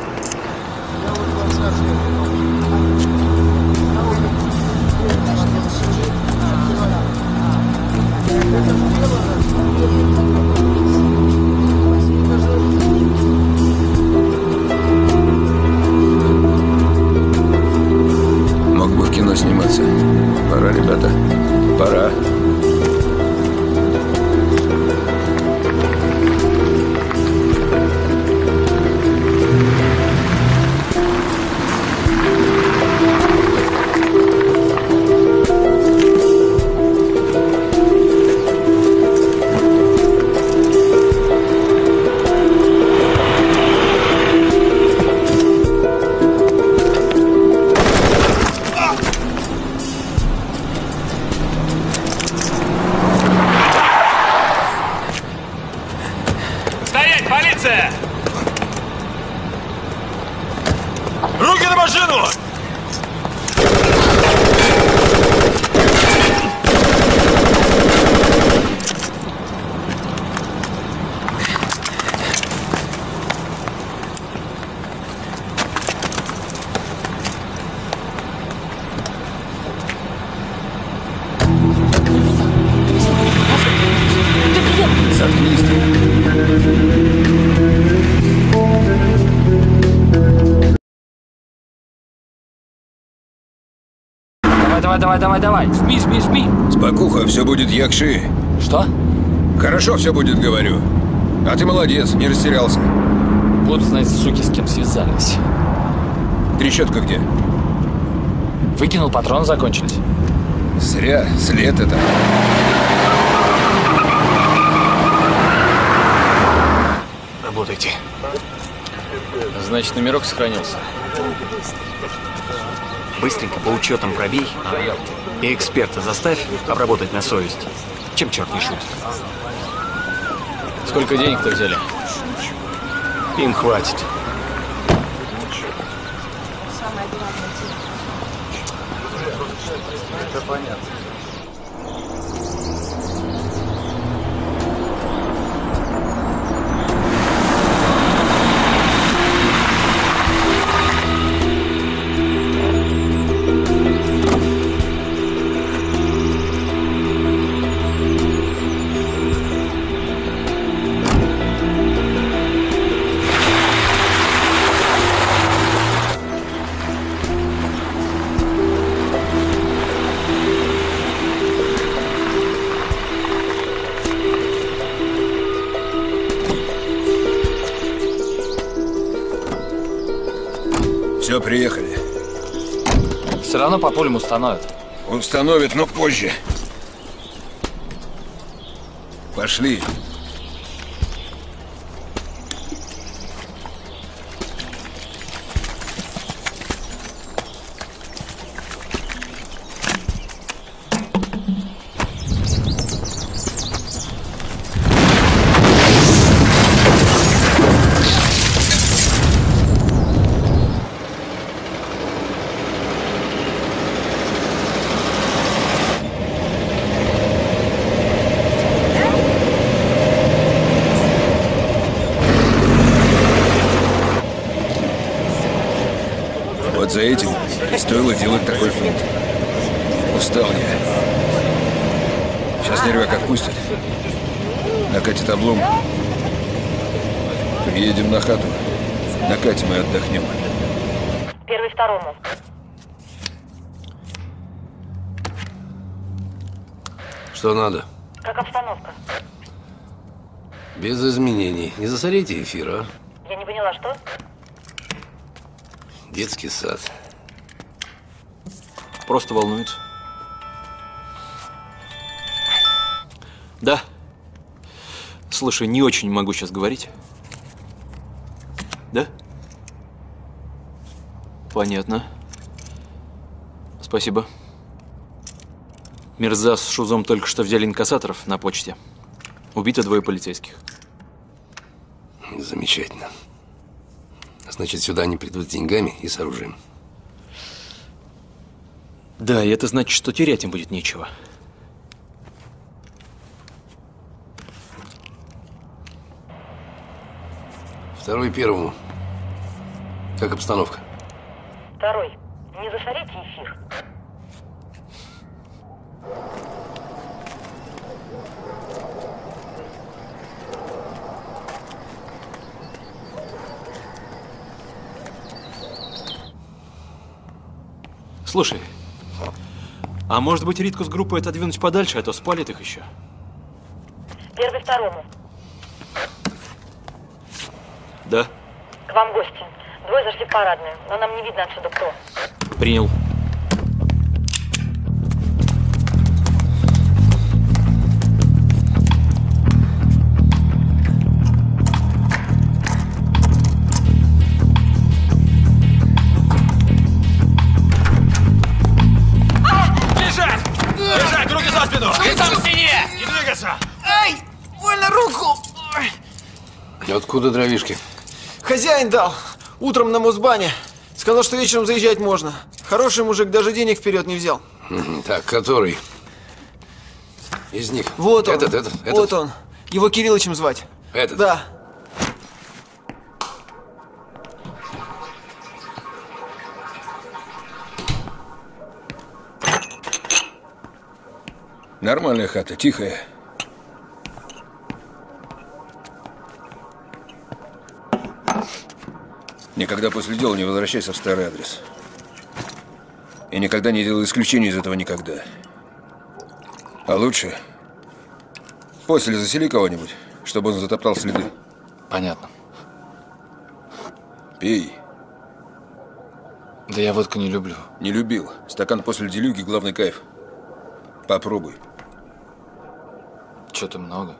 Мог бы в кино сниматься. Пора, ребята. Пора. Руки на машину! Давай, давай, давай, давай. Жми, жми, жми. Спокуха, все будет якши. Что? Хорошо все будет, говорю. А ты молодец, не растерялся. Будут знать, суки, с кем связались. Трещотка где? Выкинул, патроны закончились. Зря, след это. Работайте. Значит, номерок сохранился. Быстренько по учетам пробей. И эксперта заставь обработать на совесть. Чем черт не шутит. Сколько денег-то взяли? Им хватит. Это понятно. Все, приехали. Все равно по пулям установят. Установят, но позже. Пошли. За этим стоило делать такой финт. Устал я. Сейчас нервяк отпустит. Накатит облом. Приедем на хату. Накатим и отдохнем. Первый второму. Что надо? Как обстановка? Без изменений. Не засорите эфир, а? Я не поняла, что? Детский сад. Просто волнуется. Да. Слушай, не очень могу сейчас говорить. Да? Понятно. Спасибо. Мирза с Шузом только что взяли инкассаторов на почте. Убито двое полицейских. Замечательно. Значит, сюда они придут с деньгами и с оружием. Да, и это значит, что терять им будет нечего. Второй первому. Как обстановка? Второй. Не засорите эфир. Слушай, а может быть Ритку с группой отодвинуть подальше, а то спалит их еще? Первый второму. Да. К вам гости. Двое зашли в парадную, но нам не видно отсюда кто. Принял. Держать! Руки за спину! Лицом к стене! Не двигаться! Ай! Больно руку! Откуда дровишки? Хозяин дал. Утром на мусбане. Сказал, что вечером заезжать можно. Хороший мужик, даже денег вперед не взял. Так, который из них? Вот он. Этот, этот, этот. Вот он. Его Кириллычем звать. Этот? Да. Нормальная хата, тихая. Никогда после дела не возвращайся в старый адрес. И никогда не делай исключения из этого никогда. А лучше после засели кого-нибудь, чтобы он затоптал следы. Понятно. Пей. Да я водку не люблю. Не любил. Стакан после делюги – главный кайф. Попробуй. Что-то много.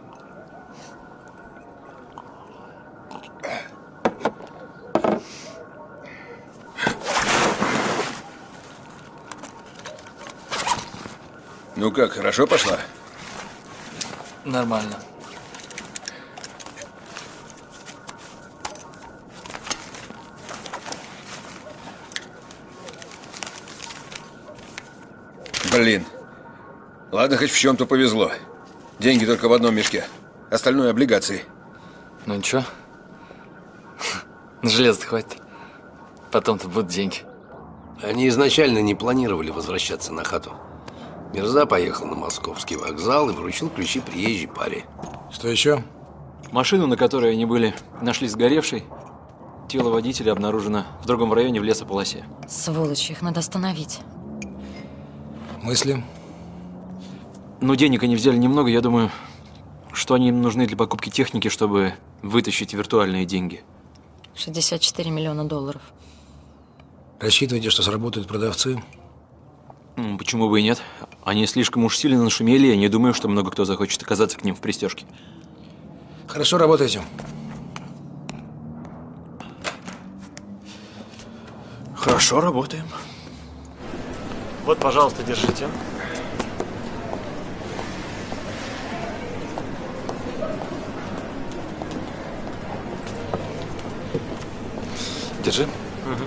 Ну как, хорошо пошла? Нормально. Блин. Ладно, хоть в чем-то повезло. Деньги только в одном мешке. Остальное облигации. Ну ничего. На железо хватит. Потом-то будут деньги. Они изначально не планировали возвращаться на хату. Мирза поехал на московский вокзал и вручил ключи приезжей паре. Что еще? Машину, на которой они были, нашли сгоревшей. Тело водителя обнаружено в другом районе в лесополосе. Сволочи, их надо остановить. Мысли? Ну, денег они взяли немного, я думаю, что они им нужны для покупки техники, чтобы вытащить виртуальные деньги. шестьдесят четыре миллиона долларов. Рассчитываете, что сработают продавцы? Ну, почему бы и нет? Они слишком уж сильно нашумели, я не думаю, что много кто захочет оказаться к ним в пристежке. Хорошо работаете. Хорошо работаем. Вот, пожалуйста, держите. Держи. Угу.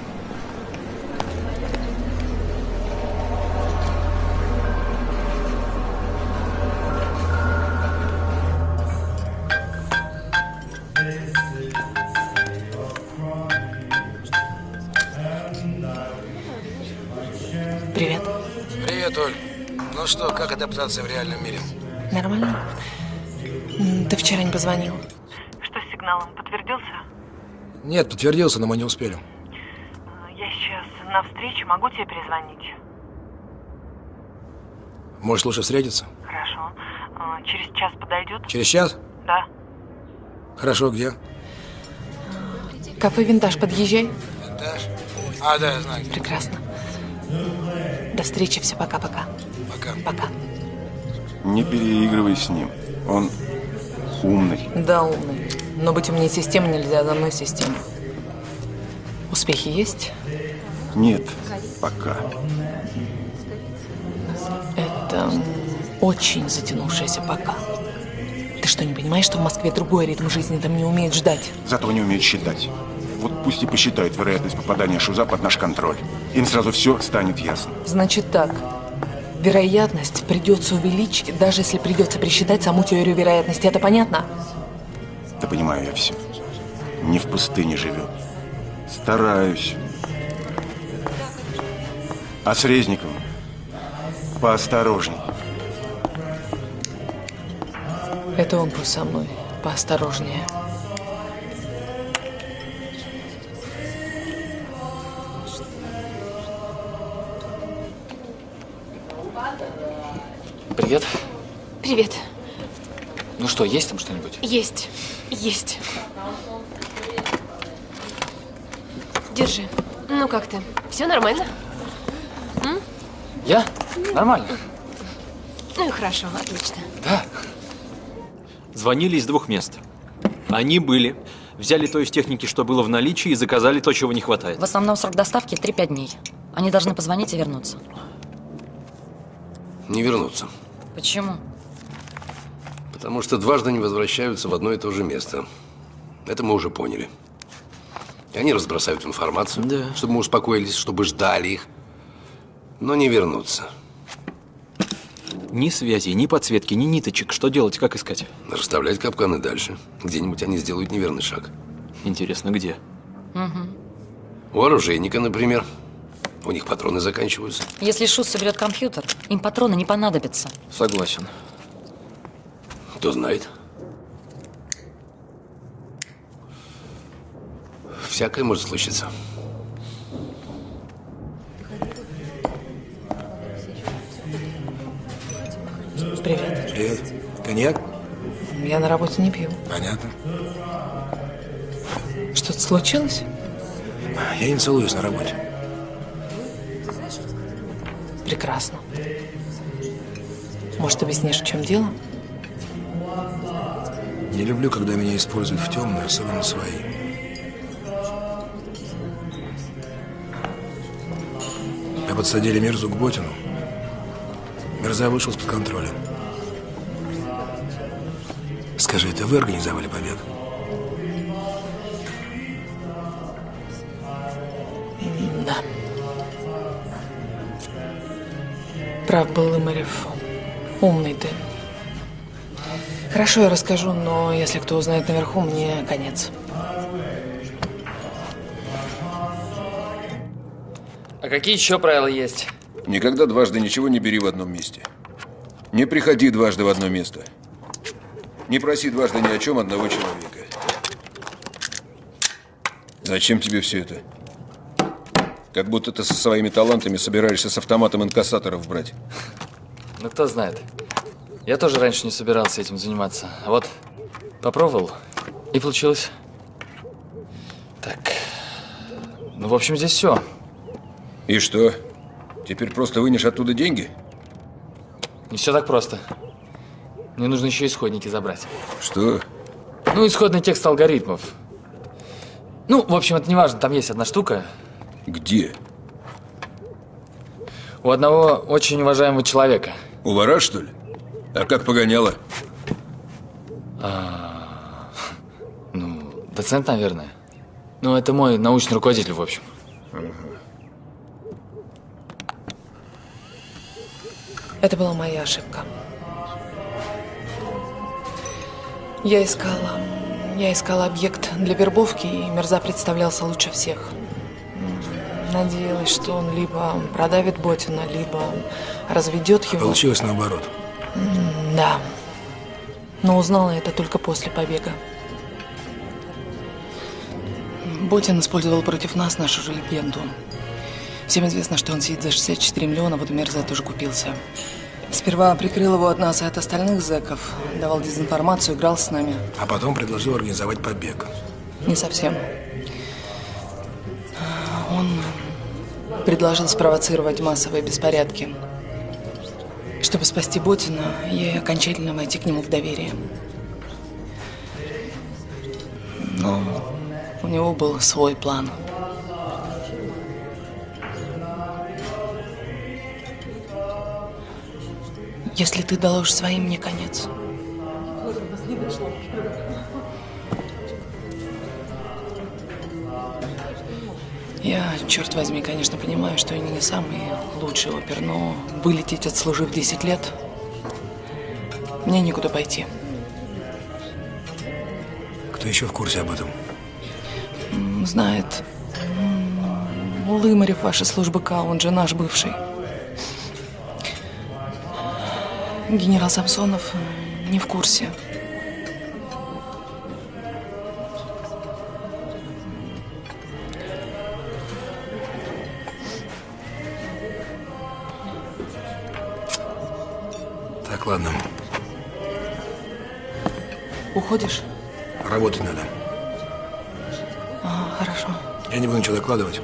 Привет. Привет, Оль. Ну что, как адаптация в реальном мире? Нормально? М, Ты вчера не позвонил. Что с сигналом? Подтвердился? Нет, подтвердился, но мы не успели. Я сейчас на встрече, могу тебе перезвонить? Может, лучше встретиться? Хорошо. А, Через час подойдет? Через час? Да. Хорошо, где? Кафе «Винтаж», подъезжай. Винтаж? А, да, я знаю. Прекрасно. До встречи, все, пока-пока. Пока. Пока. Не переигрывай с ним. Он умный. Да, умный. Но быть умнее системы нельзя, за мной система. Успехи есть? Нет, пока. Это очень затянувшееся пока. Ты что, не понимаешь, что в Москве другой ритм жизни, там не умеют ждать? Зато не умеет считать. Вот пусть и посчитают вероятность попадания Шуза под наш контроль. Им сразу все станет ясно. Значит так. Вероятность придется увеличить, даже если придется присчитать саму теорию вероятности. Это понятно? Да понимаю я все. Не в пустыне живет. Стараюсь. А с Резниковым поосторожней. Это он пусть со мной. Поосторожнее. Привет. Привет. Ну что, есть там что-нибудь? Есть. Есть. Держи. Ну как ты? Все нормально? М? Я? Нормально. Ну и хорошо, отлично. Да. Звонили из двух мест. Они были, взяли то из техники, что было в наличии, и заказали то, чего не хватает. В основном срок доставки три-пять дней. Они должны позвонить и вернуться. Не вернуться. Почему? Потому что дважды не возвращаются в одно и то же место. Это мы уже поняли. И они разбросают информацию, Да. чтобы мы успокоились, чтобы ждали их, но не вернутся. Ни связи, ни подсветки, ни ниточек. Что делать, как искать? Расставлять капканы дальше. Где-нибудь они сделают неверный шаг. Интересно, где? Угу. У оружейника, например. У них патроны заканчиваются. Если Шус соберет компьютер, им патроны не понадобятся. Согласен. Кто знает. Всякое может случиться. Привет. Привет. Коньяк? Я на работе не пью. Понятно. Что-то случилось? Я не целуюсь на работе. Прекрасно. Может, объяснишь, в чем дело? Не люблю, когда меня используют в темную, особенно свои. Я подсадили Мирзу к Ботину. Мирза вышел из-под контроля. Скажи, это вы организовали побег? Да. Прав был Лымарев. Умный ты. Хорошо, я расскажу, но если кто узнает наверху, мне конец. А какие еще правила есть? Никогда дважды ничего не бери в одном месте. Не приходи дважды в одно место. Не проси дважды ни о чем одного человека. Зачем тебе все это? Как будто ты со своими талантами собираешься с автоматом инкассаторов брать. Ну, кто знает. Я тоже раньше не собирался этим заниматься. А вот попробовал, и получилось. Так. Ну, в общем, здесь все. И что? Теперь просто вынешь оттуда деньги? Не все так просто. Мне нужно еще исходники забрать. Что? Ну, исходный текст алгоритмов. Ну, в общем, это не важно. Там есть одна штука. Где? У одного очень уважаемого человека. У вора, что ли? А как погоняло? А, ну, доцент, наверное. Ну, это мой научный руководитель, в общем. Ага. Это была моя ошибка. Я искала... Я искала объект для вербовки, и Мирза представлялся лучше всех. Надеялась, что он либо продавит Ботина, либо разведет его. Получилось наоборот. Да. Но узнала это только после побега. Ботин использовал против нас нашу же легенду. Всем известно, что он сидит за шестьдесят четыре миллиона, вот Мирза тоже купился. Сперва прикрыл его от нас и от остальных зэков, давал дезинформацию, играл с нами. А потом предложил организовать побег. Не совсем. Он предложил спровоцировать массовые беспорядки, чтобы спасти Ботина и окончательно войти к нему в доверие. Но у него был свой план. Если ты доложишь своим, мне конец. Я, черт возьми, конечно, понимаю, что я не самый лучший опер, но вылететь, отслужив десять лет, мне некуда пойти. Кто еще в курсе об этом? М, Знает. М, Лымарев, ваша служба К, он же наш бывший. Генерал Самсонов не в курсе. Так, ладно. Уходишь? Работать надо. А, хорошо. Я не буду ничего докладывать.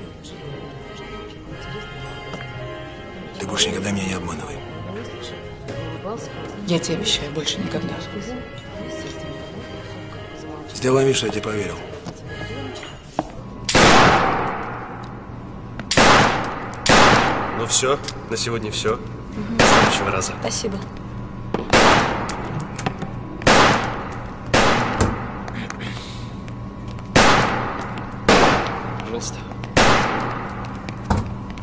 Ты больше никогда меня не обманывай. Я тебе обещаю, больше никогда. Сделай вид, что я тебе поверил. Ну все, на сегодня все. До следующего раза. Спасибо.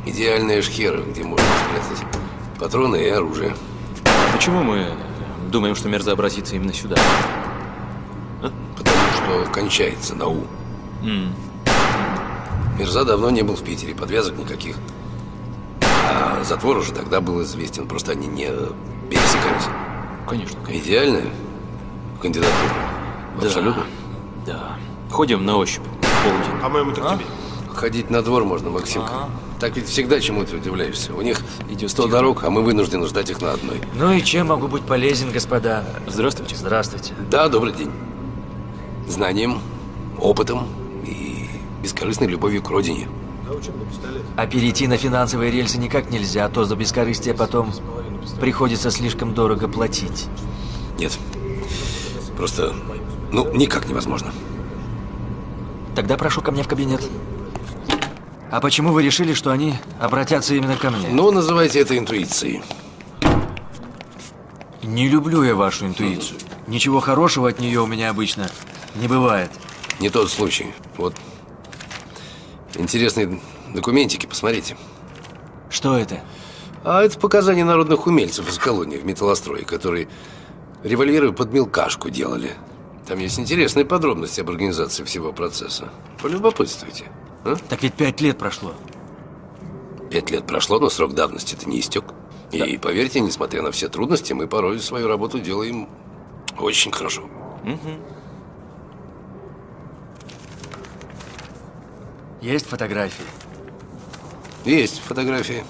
Идеальная шхера, где можно спрятать патроны и оружие. Почему мы думаем, что Мирза обратится именно сюда? А? Потому что кончается на У. Mm. Мирза давно не был в Питере, подвязок никаких. А затвор уже тогда был известен, просто они не пересекались. Конечно, конечно. Идеальная кандидатура. Да. Абсолютно. Да. Ходим на ощупь. Полдень. По-моему, так а? тебе. Ходить на двор можно, Максимка. Ага. Так ведь всегда чему ты удивляешься. У них идет сто дорог, а мы вынуждены ждать их на одной. Ну и чем могу быть полезен, господа? Здравствуйте. Здравствуйте. Да, добрый день. Знанием, опытом и бескорыстной любовью к родине. А перейти на финансовые рельсы никак нельзя, а то за бескорыстие потом приходится слишком дорого платить. Нет. Просто, ну, никак невозможно. Тогда прошу ко мне в кабинет. А почему вы решили, что они обратятся именно ко мне? Ну, называйте это интуицией. Не люблю я вашу интуицию. Ничего хорошего от нее у меня обычно не бывает. Не тот случай. Вот. Интересные документики, посмотрите. Что это? А это показания народных умельцев из колонии в металлострое, которые револьверы под мелкашку делали. Там есть интересные подробности об организации всего процесса. Полюбопытствуйте. А? Так ведь пять лет прошло. Пять лет прошло, но срок давности-то не истек. Да. И поверьте, несмотря на все трудности, мы порой свою работу делаем очень хорошо. Угу. Есть фотографии? Есть фотографии.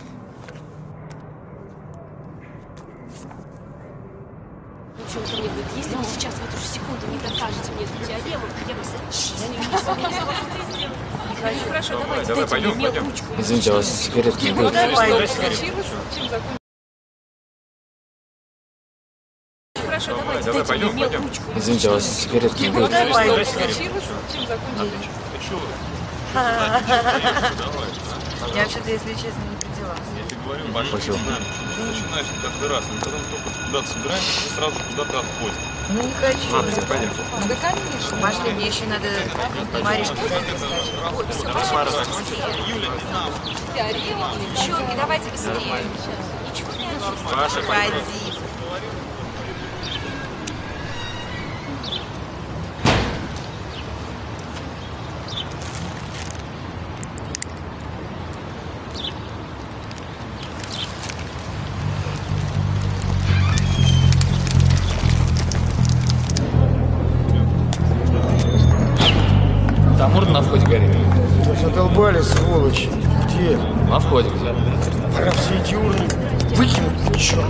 Если вы сейчас в эту же секунду не докажете мне эту теорему, я бы зачислила. Хорошо, давайте, дайте мне мелкую ручку. Извините, а у вас сигаретки не будет? Хорошо, давайте, дайте мне мелкую ручку. Извините, а у вас сигаретки не будет? Я вообще-то, если честно, не поняла. Спасибо. Начинаешь каждый раз, мы потом только куда-то собираемся и сразу куда-то отходим. Ну, не хочу. А, все понятно. Ну, да, конечно. Пошли, мне еще надо Маришке сказать. Ой, все, пошли. Девчонки, давайте быстрее. Ничего не Паша, ходи. Там урна на входе горит. Задолбали, сволочи. Где? На входе где? Пора все эти урны выкинуть, черт.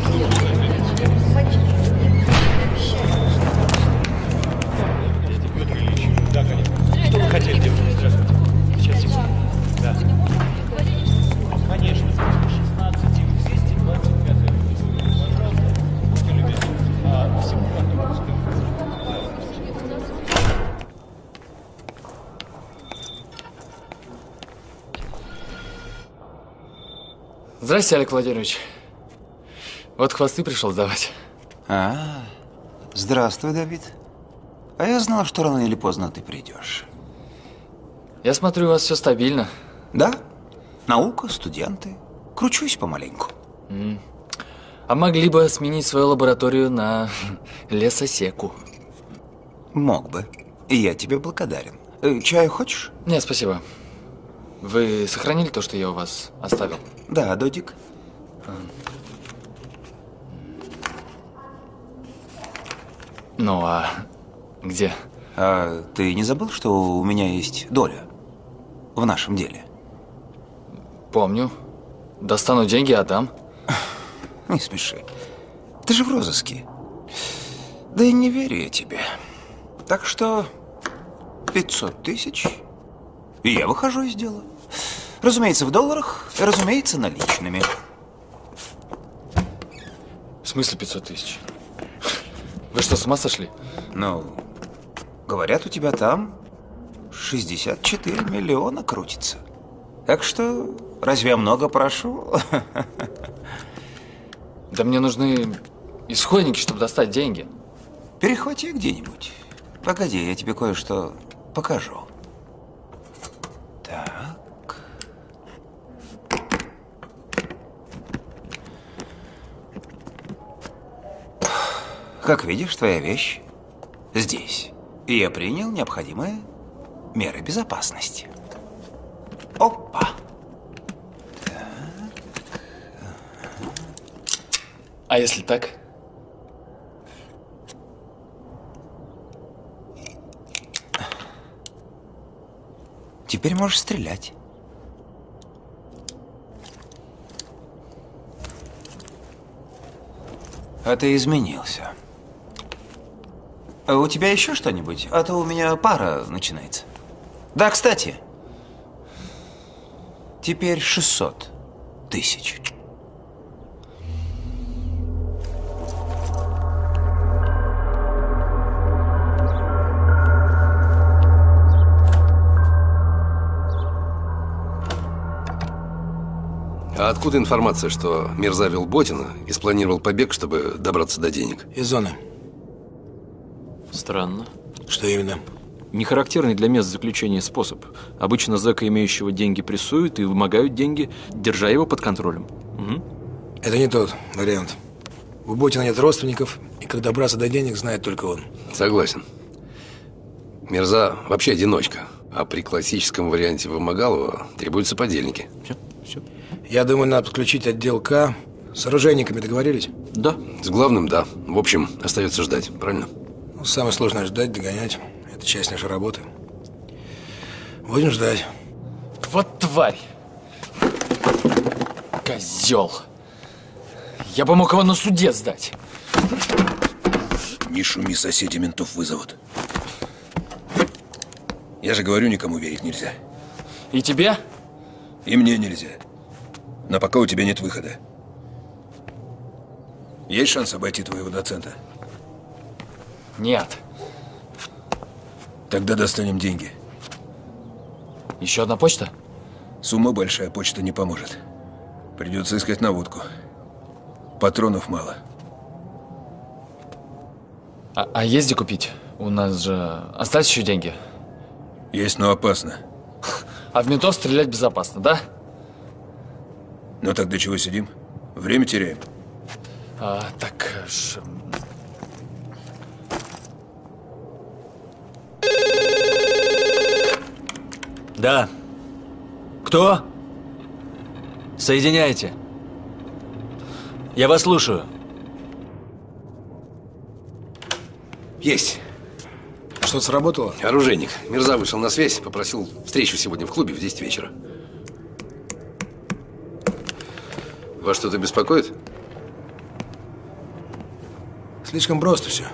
Да, конечно. Что вы хотели, девушка? Здравствуйте. Сейчас, секунду. Да. Конечно. шестнадцать двести двадцать пять. Пожалуйста. Будьте любезны. А, всему Здрасте, Олег Владимирович. Вот хвосты пришел сдавать. А, здравствуй, Давид. А я знал, что рано или поздно ты придешь. Я смотрю, у вас все стабильно. Да, наука, студенты. Кручусь помаленьку. М. А могли бы сменить свою лабораторию на лесосеку. Мог бы. И я тебе благодарен. Э, чаю хочешь? Нет, спасибо. Вы сохранили то, что я у вас оставил? Да, Додик. Ну, а где? А ты не забыл, что у меня есть доля в нашем деле? Помню. Достану деньги, отдам. Не смеши. Ты же в розыске. Да и не верю я тебе. Так что пятьсот тысяч, и я выхожу из дела. Разумеется, в долларах, и, разумеется, наличными. В смысле пятьсот тысяч? Вы что, с ума сошли? Ну, говорят, у тебя там шестьдесят четыре миллиона крутится. Так что, разве я много прошу? Да мне нужны исходники, чтобы достать деньги. Перехвати где-нибудь. Погоди, я тебе кое-что покажу. Так. Как видишь, твоя вещь здесь. И я принял необходимые меры безопасности. Опа. А если так? Теперь можешь стрелять. А ты изменился. А у тебя еще что-нибудь? А то у меня пара начинается. Да, кстати. Теперь шестьсот тысяч. А откуда информация, что Мирза вел Ботина и спланировал побег, чтобы добраться до денег? Из зоны. Странно. Что именно? Не характерный для мест заключения способ. Обычно зэка, имеющего деньги, прессуют и вымогают деньги, держа его под контролем. Угу. Это не тот вариант. У Ботина нет родственников, и как добраться до денег, знает только он. Согласен. Мирза вообще одиночка, а при классическом варианте вымогалова требуются подельники. Все, все. Я думаю, надо подключить отдел К. С оружейниками договорились? Да. С главным, да. В общем, остается ждать, правильно? Ну, самое сложное ждать, догонять. Это часть нашей работы. Будем ждать. Вот тварь! Козел! Я бы мог его на суде сдать. Не шуми, соседи ментов вызовут. Я же говорю, никому верить нельзя. И тебе? И мне нельзя. Но пока у тебя нет выхода. Есть шанс обойти твоего доцента? Нет. Тогда достанем деньги. Еще одна почта? Сумма большая, почта не поможет. Придется искать наводку. Патронов мало. А, а есть где купить? У нас же остались еще деньги? Есть, но опасно. А в ментов стрелять безопасно, да? Ну так до чего сидим? Время теряем. А, так... Ш... Да. Кто? Соединяйте. Я вас слушаю. Есть. Что-то сработало? Оружейник. Мирза вышел на связь, попросил встречу сегодня в клубе в десять вечера. Вас что-то беспокоит? Слишком просто все.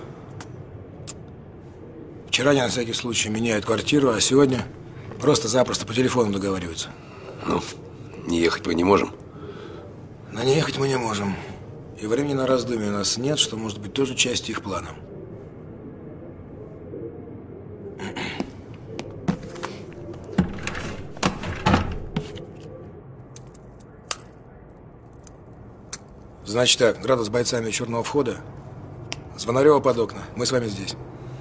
Вчера они на всякий случай меняют квартиру, а сегодня просто-запросто по телефону договариваются. Ну, не ехать мы не можем. На не ехать мы не можем. И времени на раздумье у нас нет, что может быть тоже частью их плана. Значит так, Градов с бойцами черного входа, Звонарева под окна. Мы с вами здесь.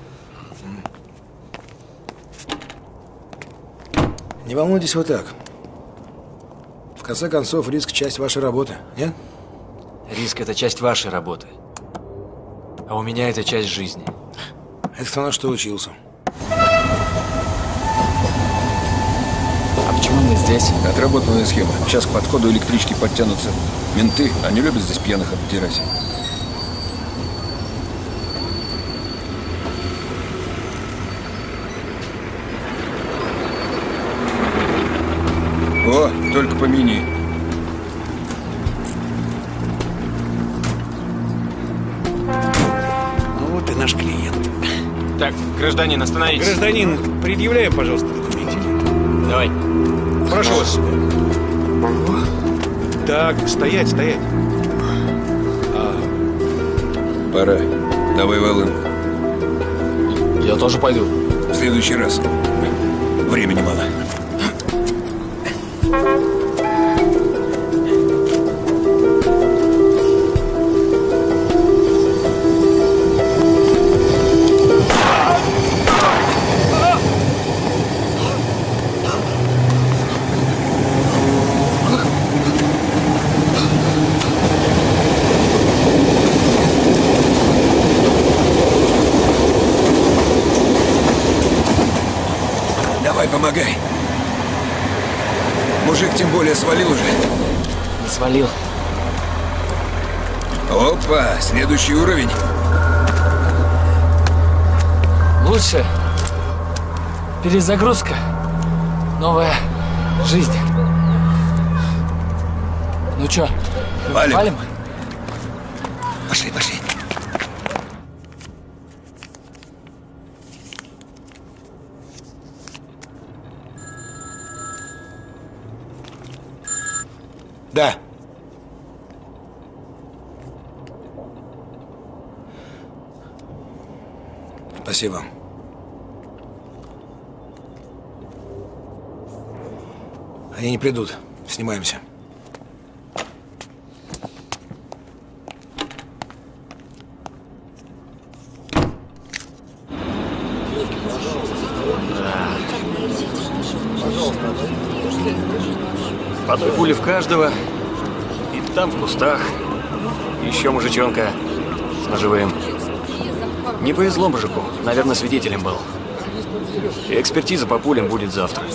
Не волнуйтесь вы так. В конце концов, риск – часть вашей работы, нет? Риск – это часть вашей работы. А у меня это часть жизни. Это кто на что учился. А почему мы здесь? Отработанная схема. Сейчас к подходу электрички подтянутся менты. Они любят здесь пьяных обдирать. О, только помяни. Ну вот и наш клиент. Так, гражданин, остановитесь. Гражданин, предъявляем, пожалуйста, документики. Давай. Прошу вас. Так, стоять, стоять. Пора. Давай волынку. Я тоже пойду. В следующий раз. Времени мало. помогай. Мужик тем более свалил уже. Не свалил. Опа, следующий уровень. Лучше. Перезагрузка. Новая жизнь. Ну чё, валим? валим? Пошли, пошли. Да. Спасибо. Они не придут. Снимаемся. По одной пуле в каждого. И там в кустах еще мужичонка с ножевым. Не повезло мужику. Наверное, свидетелем был. И экспертиза по пулям будет завтра.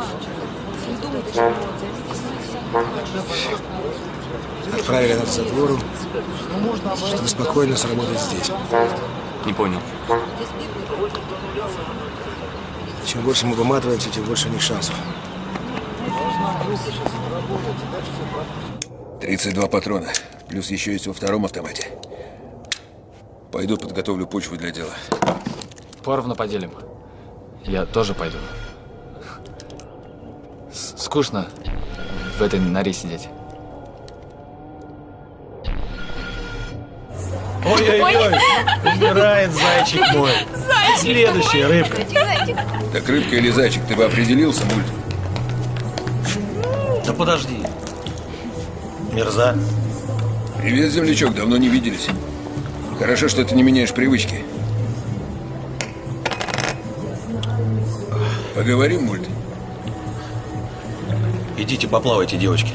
Отправили нас в затвору, чтобы спокойно сработать здесь. Не понял. Чем больше мы выматываемся, тем больше у них шансов. тридцать два патрона. Плюс еще есть во втором автомате. Пойду подготовлю почву для дела. Поровну поделим. Я тоже пойду. С- Скучно в этой норе сидеть. Ой-ой-ой, умирает зайчик мой. Следующая рыбка. Так рыбка или зайчик, ты бы определился, мульт? Да подожди. Мерза. Привет, землячок, давно не виделись. Хорошо, что ты не меняешь привычки. Поговорим, мульт? Идите поплавайте, девочки.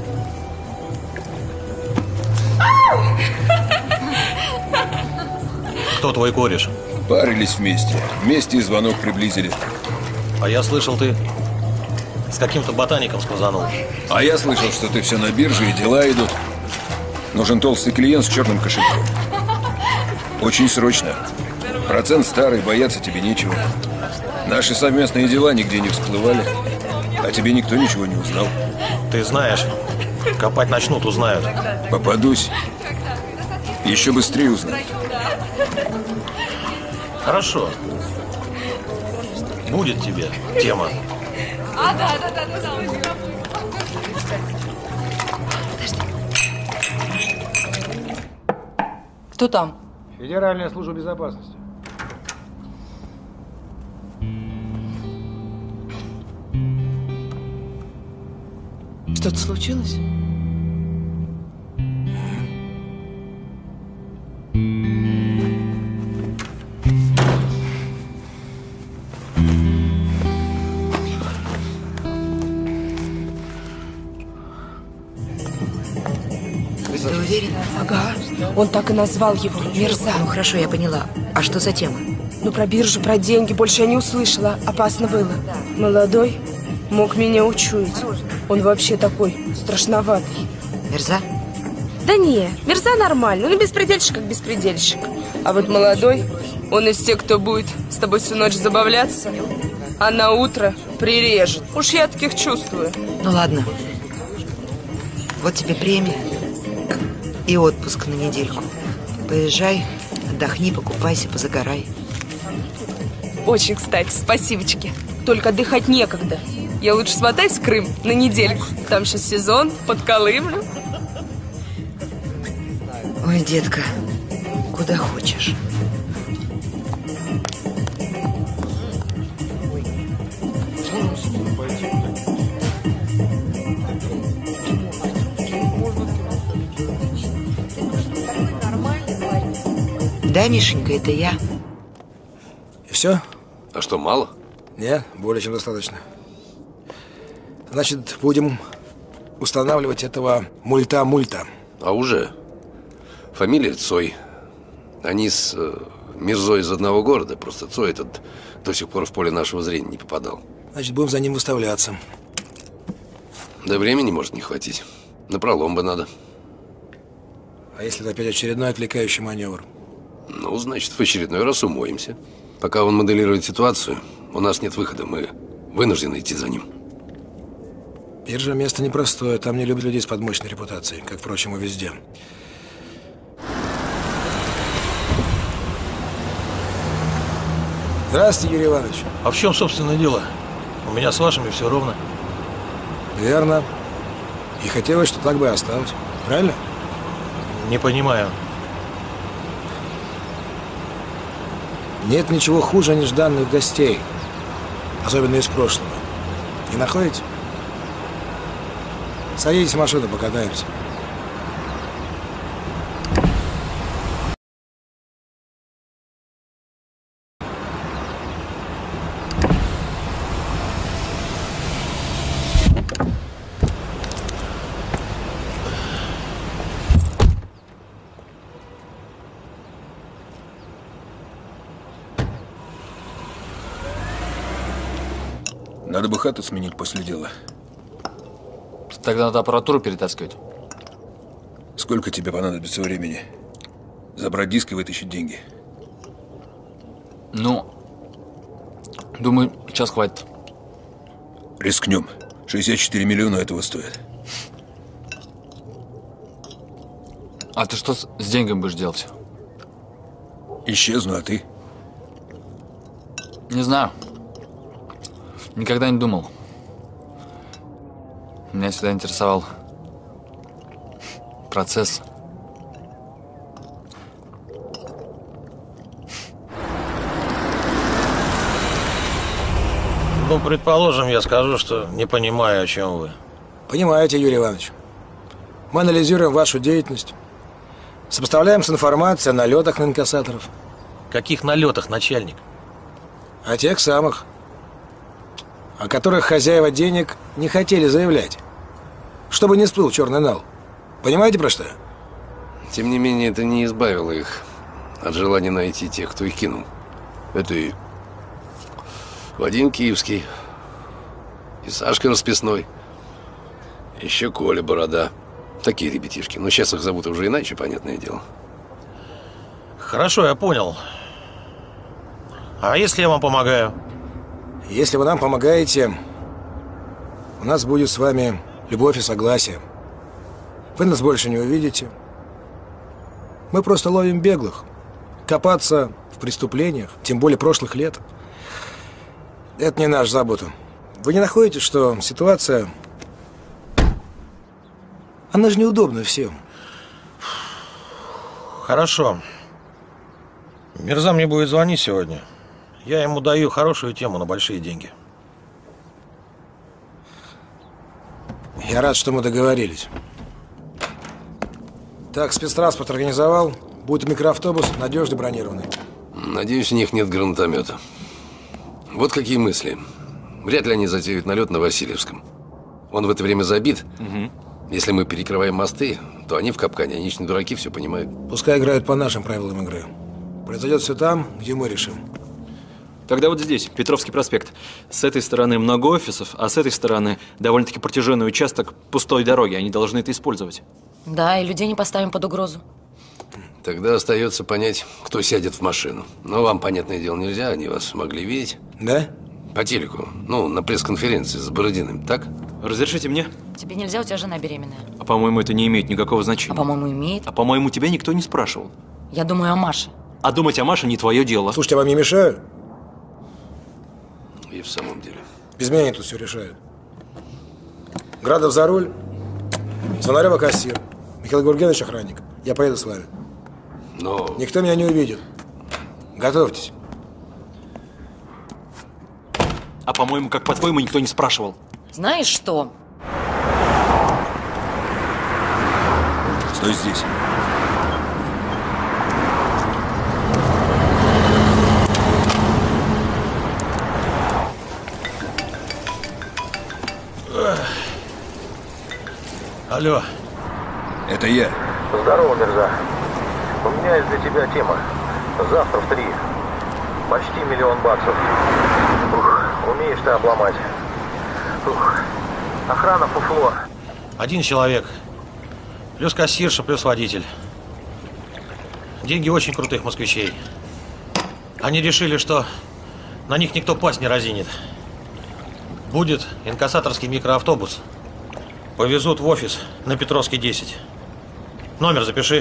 Кто твой кореш? Парились вместе. Вместе и звонок приблизили. А я слышал, ты с каким-то ботаником сказанул. А я слышал, что ты все на бирже и дела идут. Нужен толстый клиент с черным кошельком. Очень срочно. Процент старый, бояться тебе нечего. Наши совместные дела нигде не всплывали. А тебе никто ничего не узнал. Ты знаешь, копать начнут, узнают. Попадусь. Еще быстрее узнают. Хорошо. Будет тебе тема. А, да, да, да, да, да. Кто там? Федеральная служба безопасности. Что-то случилось? Ты уверен? Ага, он так и назвал его, Мерза. Ну хорошо, я поняла. А что за тема? Ну про биржу, про деньги больше я не услышала. Опасно было. Молодой мог меня учуять. Он вообще такой страшноватый. Мерза? Да не, Мерза нормально. Ну беспредельщик как беспредельщик. А вот молодой, он из тех, кто будет с тобой всю ночь забавляться, а на утро прирежет. Уж я таких чувствую. Ну ладно. Вот тебе премия и отпуск на недельку. Поезжай, отдохни, покупайся, позагорай. Очень кстати, спасибочки. Только отдыхать некогда. Я лучше смотаюсь в Крым на недельку. Там сейчас сезон, подколымлю. Ой, детка, куда хочешь. Да, Мишенька, это я. И все? А что, мало? Нет, более чем достаточно. Значит, будем устанавливать этого мульта-мульта. А уже. Фамилия Цой. Они с э, Мирзой из одного города. Просто Цой этот до сих пор в поле нашего зрения не попадал. Значит, будем за ним выставляться. Да времени может не хватить. Напролом бы надо. А если это опять очередной отвлекающий маневр? Ну, значит, в очередной раз умоемся. Пока он моделирует ситуацию, у нас нет выхода. Мы вынуждены идти за ним. Биржа место непростое. Там не любят людей с подмощенной репутацией, как, впрочем, и везде. Здравствуйте, Юрий Иванович. А в чем, собственно, дело? У меня с вашими все ровно. Верно. И хотелось, что так бы и осталось. Правильно? Не понимаю. Нет ничего хуже нежданных гостей. Особенно из прошлого. Не находите? Садитесь в машину, покатаемся. Надо бы хату сменить после дела. Тогда надо аппаратуру перетаскивать. Сколько тебе понадобится времени? Забрать диск и вытащить деньги. Ну, думаю, час хватит. Рискнем. шестьдесят четыре миллиона этого стоит. А ты что с, с деньгами будешь делать? Исчезну, а ты? Не знаю. Никогда не думал. Меня всегда интересовал процесс. Ну, предположим, я скажу, что не понимаю, о чем вы. Понимаете, Юрий Иванович. Мы анализируем вашу деятельность. Сопоставляем с информацией о налетах на инкассаторов. Каких налетах, начальник? О тех самых, о которых хозяева денег не хотели заявлять, чтобы не всплыл черный нал. Понимаете, про что? Тем не менее, это не избавило их от желания найти тех, кто их кинул. Это и Вадим Киевский, и Сашка Расписной, еще Коля Борода. Такие ребятишки. Но сейчас их зовут уже иначе, понятное дело. Хорошо, я понял. А если я вам помогаю? Если вы нам помогаете, у нас будет с вами любовь и согласие. Вы нас больше не увидите. Мы просто ловим беглых. Копаться в преступлениях, тем более прошлых лет, это не наша забота. Вы не находите, что ситуация, она же неудобна всем? Хорошо. Мирза мне будет звонить сегодня. Я ему даю хорошую тему на большие деньги. Я рад, что мы договорились. Так, спецтранспорт организовал. Будет микроавтобус, надежно бронированный. Надеюсь, у них нет гранатомета. Вот какие мысли. Вряд ли они затеют налет на Васильевском. Он в это время забит. Угу. Если мы перекрываем мосты, то они в капкане. Они ж не дураки, все понимают. Пускай играют по нашим правилам игры. Произойдет все там, где мы решим. Тогда вот здесь, Петровский проспект. С этой стороны много офисов, а с этой стороны довольно-таки протяженный участок пустой дороги. Они должны это использовать. Да, и людей не поставим под угрозу. Тогда остается понять, кто сядет в машину. Но вам, понятное дело, нельзя, они вас могли видеть. Да? По телеку. Ну, на пресс-конференции с Бородиным, так? Разрешите мне? Тебе нельзя, у тебя жена беременная. А по-моему, это не имеет никакого значения. А по-моему, имеет. А по-моему, тебя никто не спрашивал. Я думаю о Маше. А думать о Маше не твое дело. Слушайте, я вам не мешаю? И в самом деле. Без меня они тут все решают. Градов за руль, Звонарева кассир, Михаил Гургенович охранник. Я поеду с вами. Но... Никто меня не увидит. Готовьтесь. А по-моему, как по-твоему, никто не спрашивал. Знаешь что? Стой здесь. Алло. Это я. Здорово, Мирза. У меня есть для тебя тема. Завтра в три. Почти миллион баксов. Ух, Умеешь ты обломать. Ух. Охрана фуфло. Один человек. Плюс кассирша, плюс водитель. Деньги очень крутых москвичей. Они решили, что на них никто пасть не разинет. Будет инкассаторский микроавтобус. Повезут в офис на Петровской, десять. Номер запиши.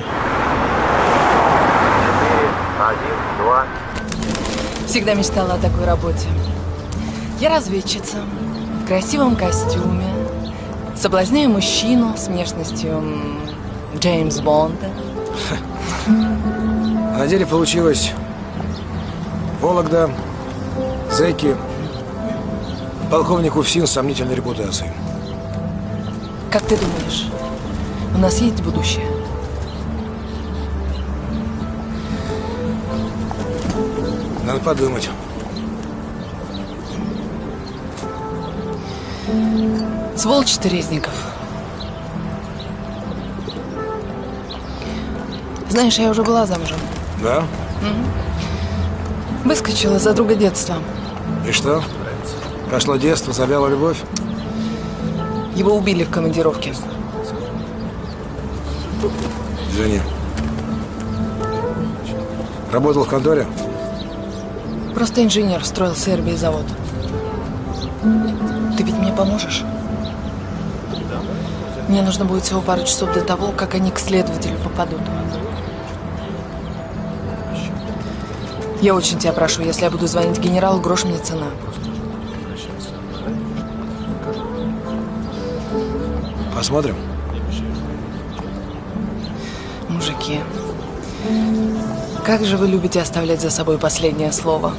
Четыре, один, два. Всегда мечтала о такой работе. Я разведчица в красивом костюме. Соблазняю мужчину с внешностью м, Джеймс Бонда. А на деле получилось Вологда, зэки, полковник УФСИН с сомнительной репутацией. Как ты думаешь, у нас есть будущее? Надо подумать. Сволочь ты, Резников. Знаешь, я уже была замужем. Да? Угу. Выскочила за друга детства. И что? Прошло детство, завяла любовь? Его убили в командировке. Извини. Работал в конторе? Просто инженер, строил в Сербии завод. Ты ведь мне поможешь? Мне нужно будет всего пару часов до того, как они к следователю попадут. Я очень тебя прошу, если я буду звонить генералу, грош мне цена. Посмотрим. Мужики, как же вы любите оставлять за собой последнее слово.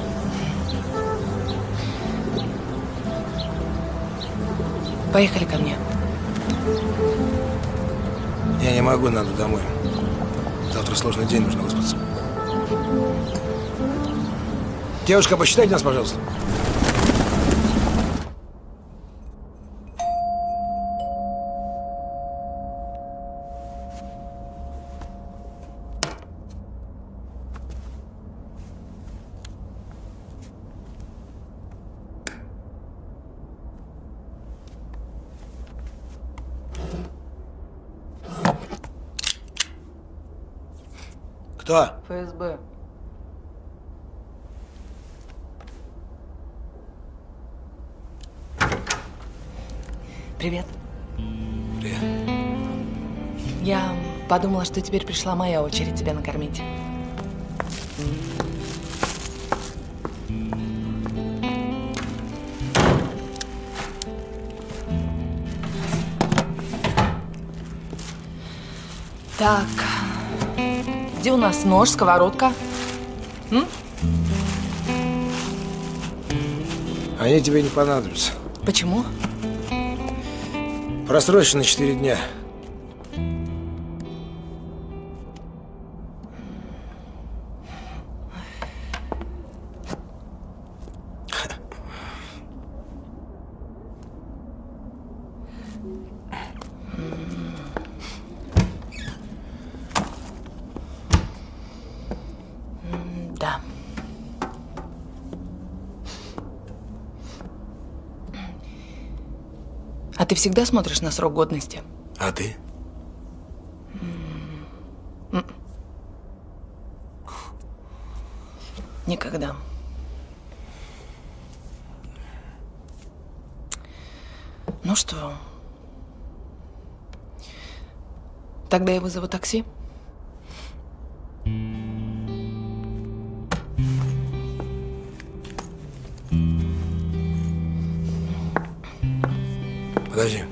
Поехали ко мне. Я не могу, надо домой. Завтра сложный день, нужно выспаться. Девушка, посчитайте нас, пожалуйста. Кто? ФСБ. Привет. Привет. Я подумала, что теперь пришла моя очередь тебя накормить. Так. Где у нас нож, сковородка? М? Они тебе не понадобятся. Почему? Просрочено на четыре дня. Да. А ты всегда смотришь на срок годности? А ты? М. Никогда. Ну что? Тогда я вызову такси. Подожди.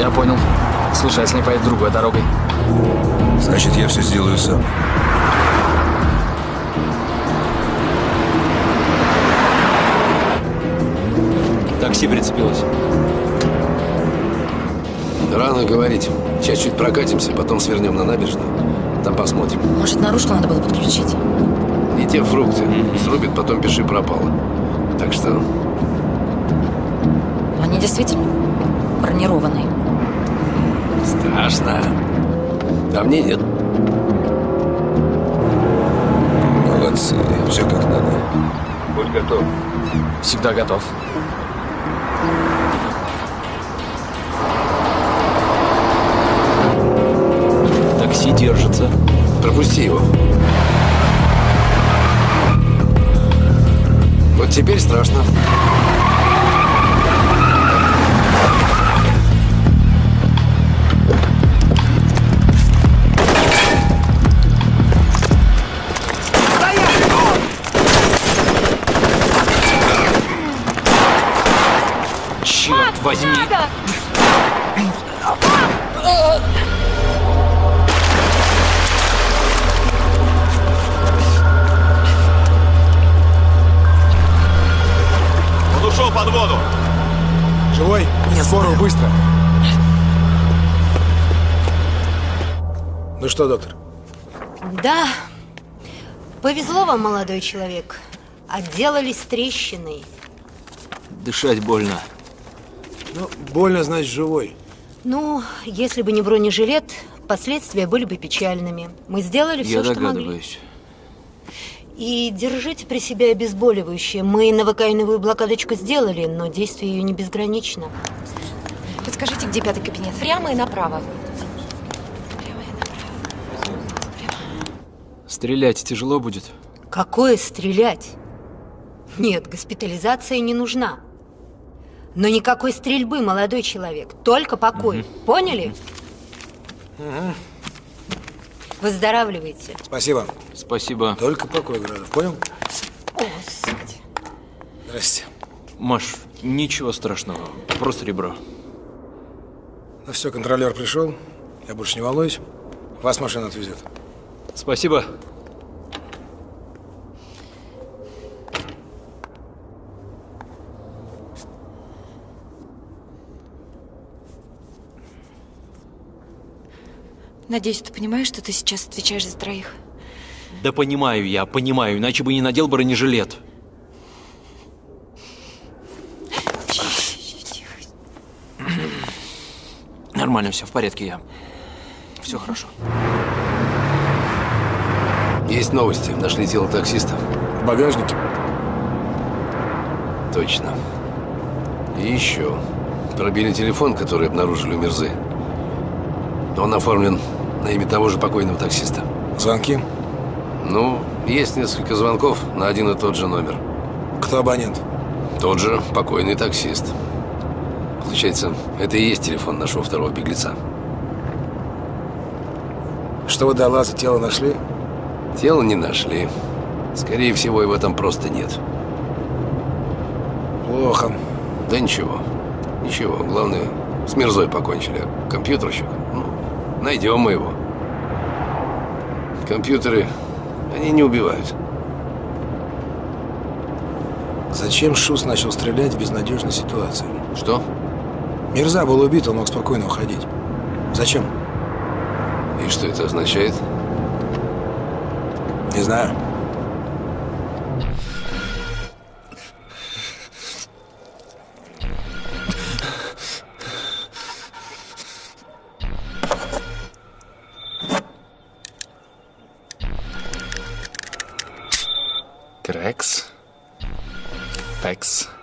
Я понял. Слушай, а если не поедет другой дорогой? Значит, я все сделаю сам. Такси прицепилось. Рано говорить. Сейчас чуть прокатимся, потом свернем на набережную. Там посмотрим. Может, наружку надо было подключить? Не те фрукты. Срубит, потом пиши пропало. Так что... Они действительно бронированные. Страшно. А мне нет. Молодцы. Все как надо. Будь готов. Всегда готов. Такси держится. Пропусти его. Вот теперь страшно. Черт возьми! Он ушел под воду. Живой? Скорую, быстро. Ну что, доктор? Да. Повезло вам, молодой человек. Отделались трещиной. Дышать больно. Ну, больно, значит, живой. Ну, если бы не бронежилет, последствия были бы печальными. Мы сделали все, Я что могли. догадываюсь. И держите при себе обезболивающее. Мы новокаиновую блокадочку сделали, но действие ее не безгранично. Подскажите, где пятый кабинет? Прямо и направо. Стрелять тяжело будет? Какое стрелять? Нет, госпитализация не нужна. Но никакой стрельбы, молодой человек. Только покой. Угу. Поняли? Угу. Выздоравливайте. Спасибо. Спасибо. Только покой, Градов. Понял? Господи. Здрасте. Маш, ничего страшного. Просто ребро. Ну все, контролер пришел. Я больше не волнуюсь. Вас машина отвезет. Спасибо. Надеюсь, ты понимаешь, что ты сейчас отвечаешь за троих? Да понимаю я, понимаю, иначе бы не надел бронежилет. Нормально, все в порядке, я. Все хорошо. Есть новости. Нашли тело таксиста. В багажнике? Точно. И еще. Пробили телефон, который обнаружили у Мирзы. Он оформлен на имя того же покойного таксиста. Звонки? Ну, есть несколько звонков на один и тот же номер. Кто абонент? Тот же покойный таксист. Получается, это и есть телефон нашего второго беглеца. Что вы до Лаза тело нашли? Тело не нашли. Скорее всего, его там просто нет. Плохо. Да ничего. Ничего. Главное, с Мирзой покончили. А компьютерщик, ну, найдем мы его. Компьютеры, они не убивают. Зачем Шус начал стрелять в безнадежной ситуации? Что? Мирза был убит, он мог спокойно уходить. Зачем? И что это означает? Не знаю. Крекс. Пекс.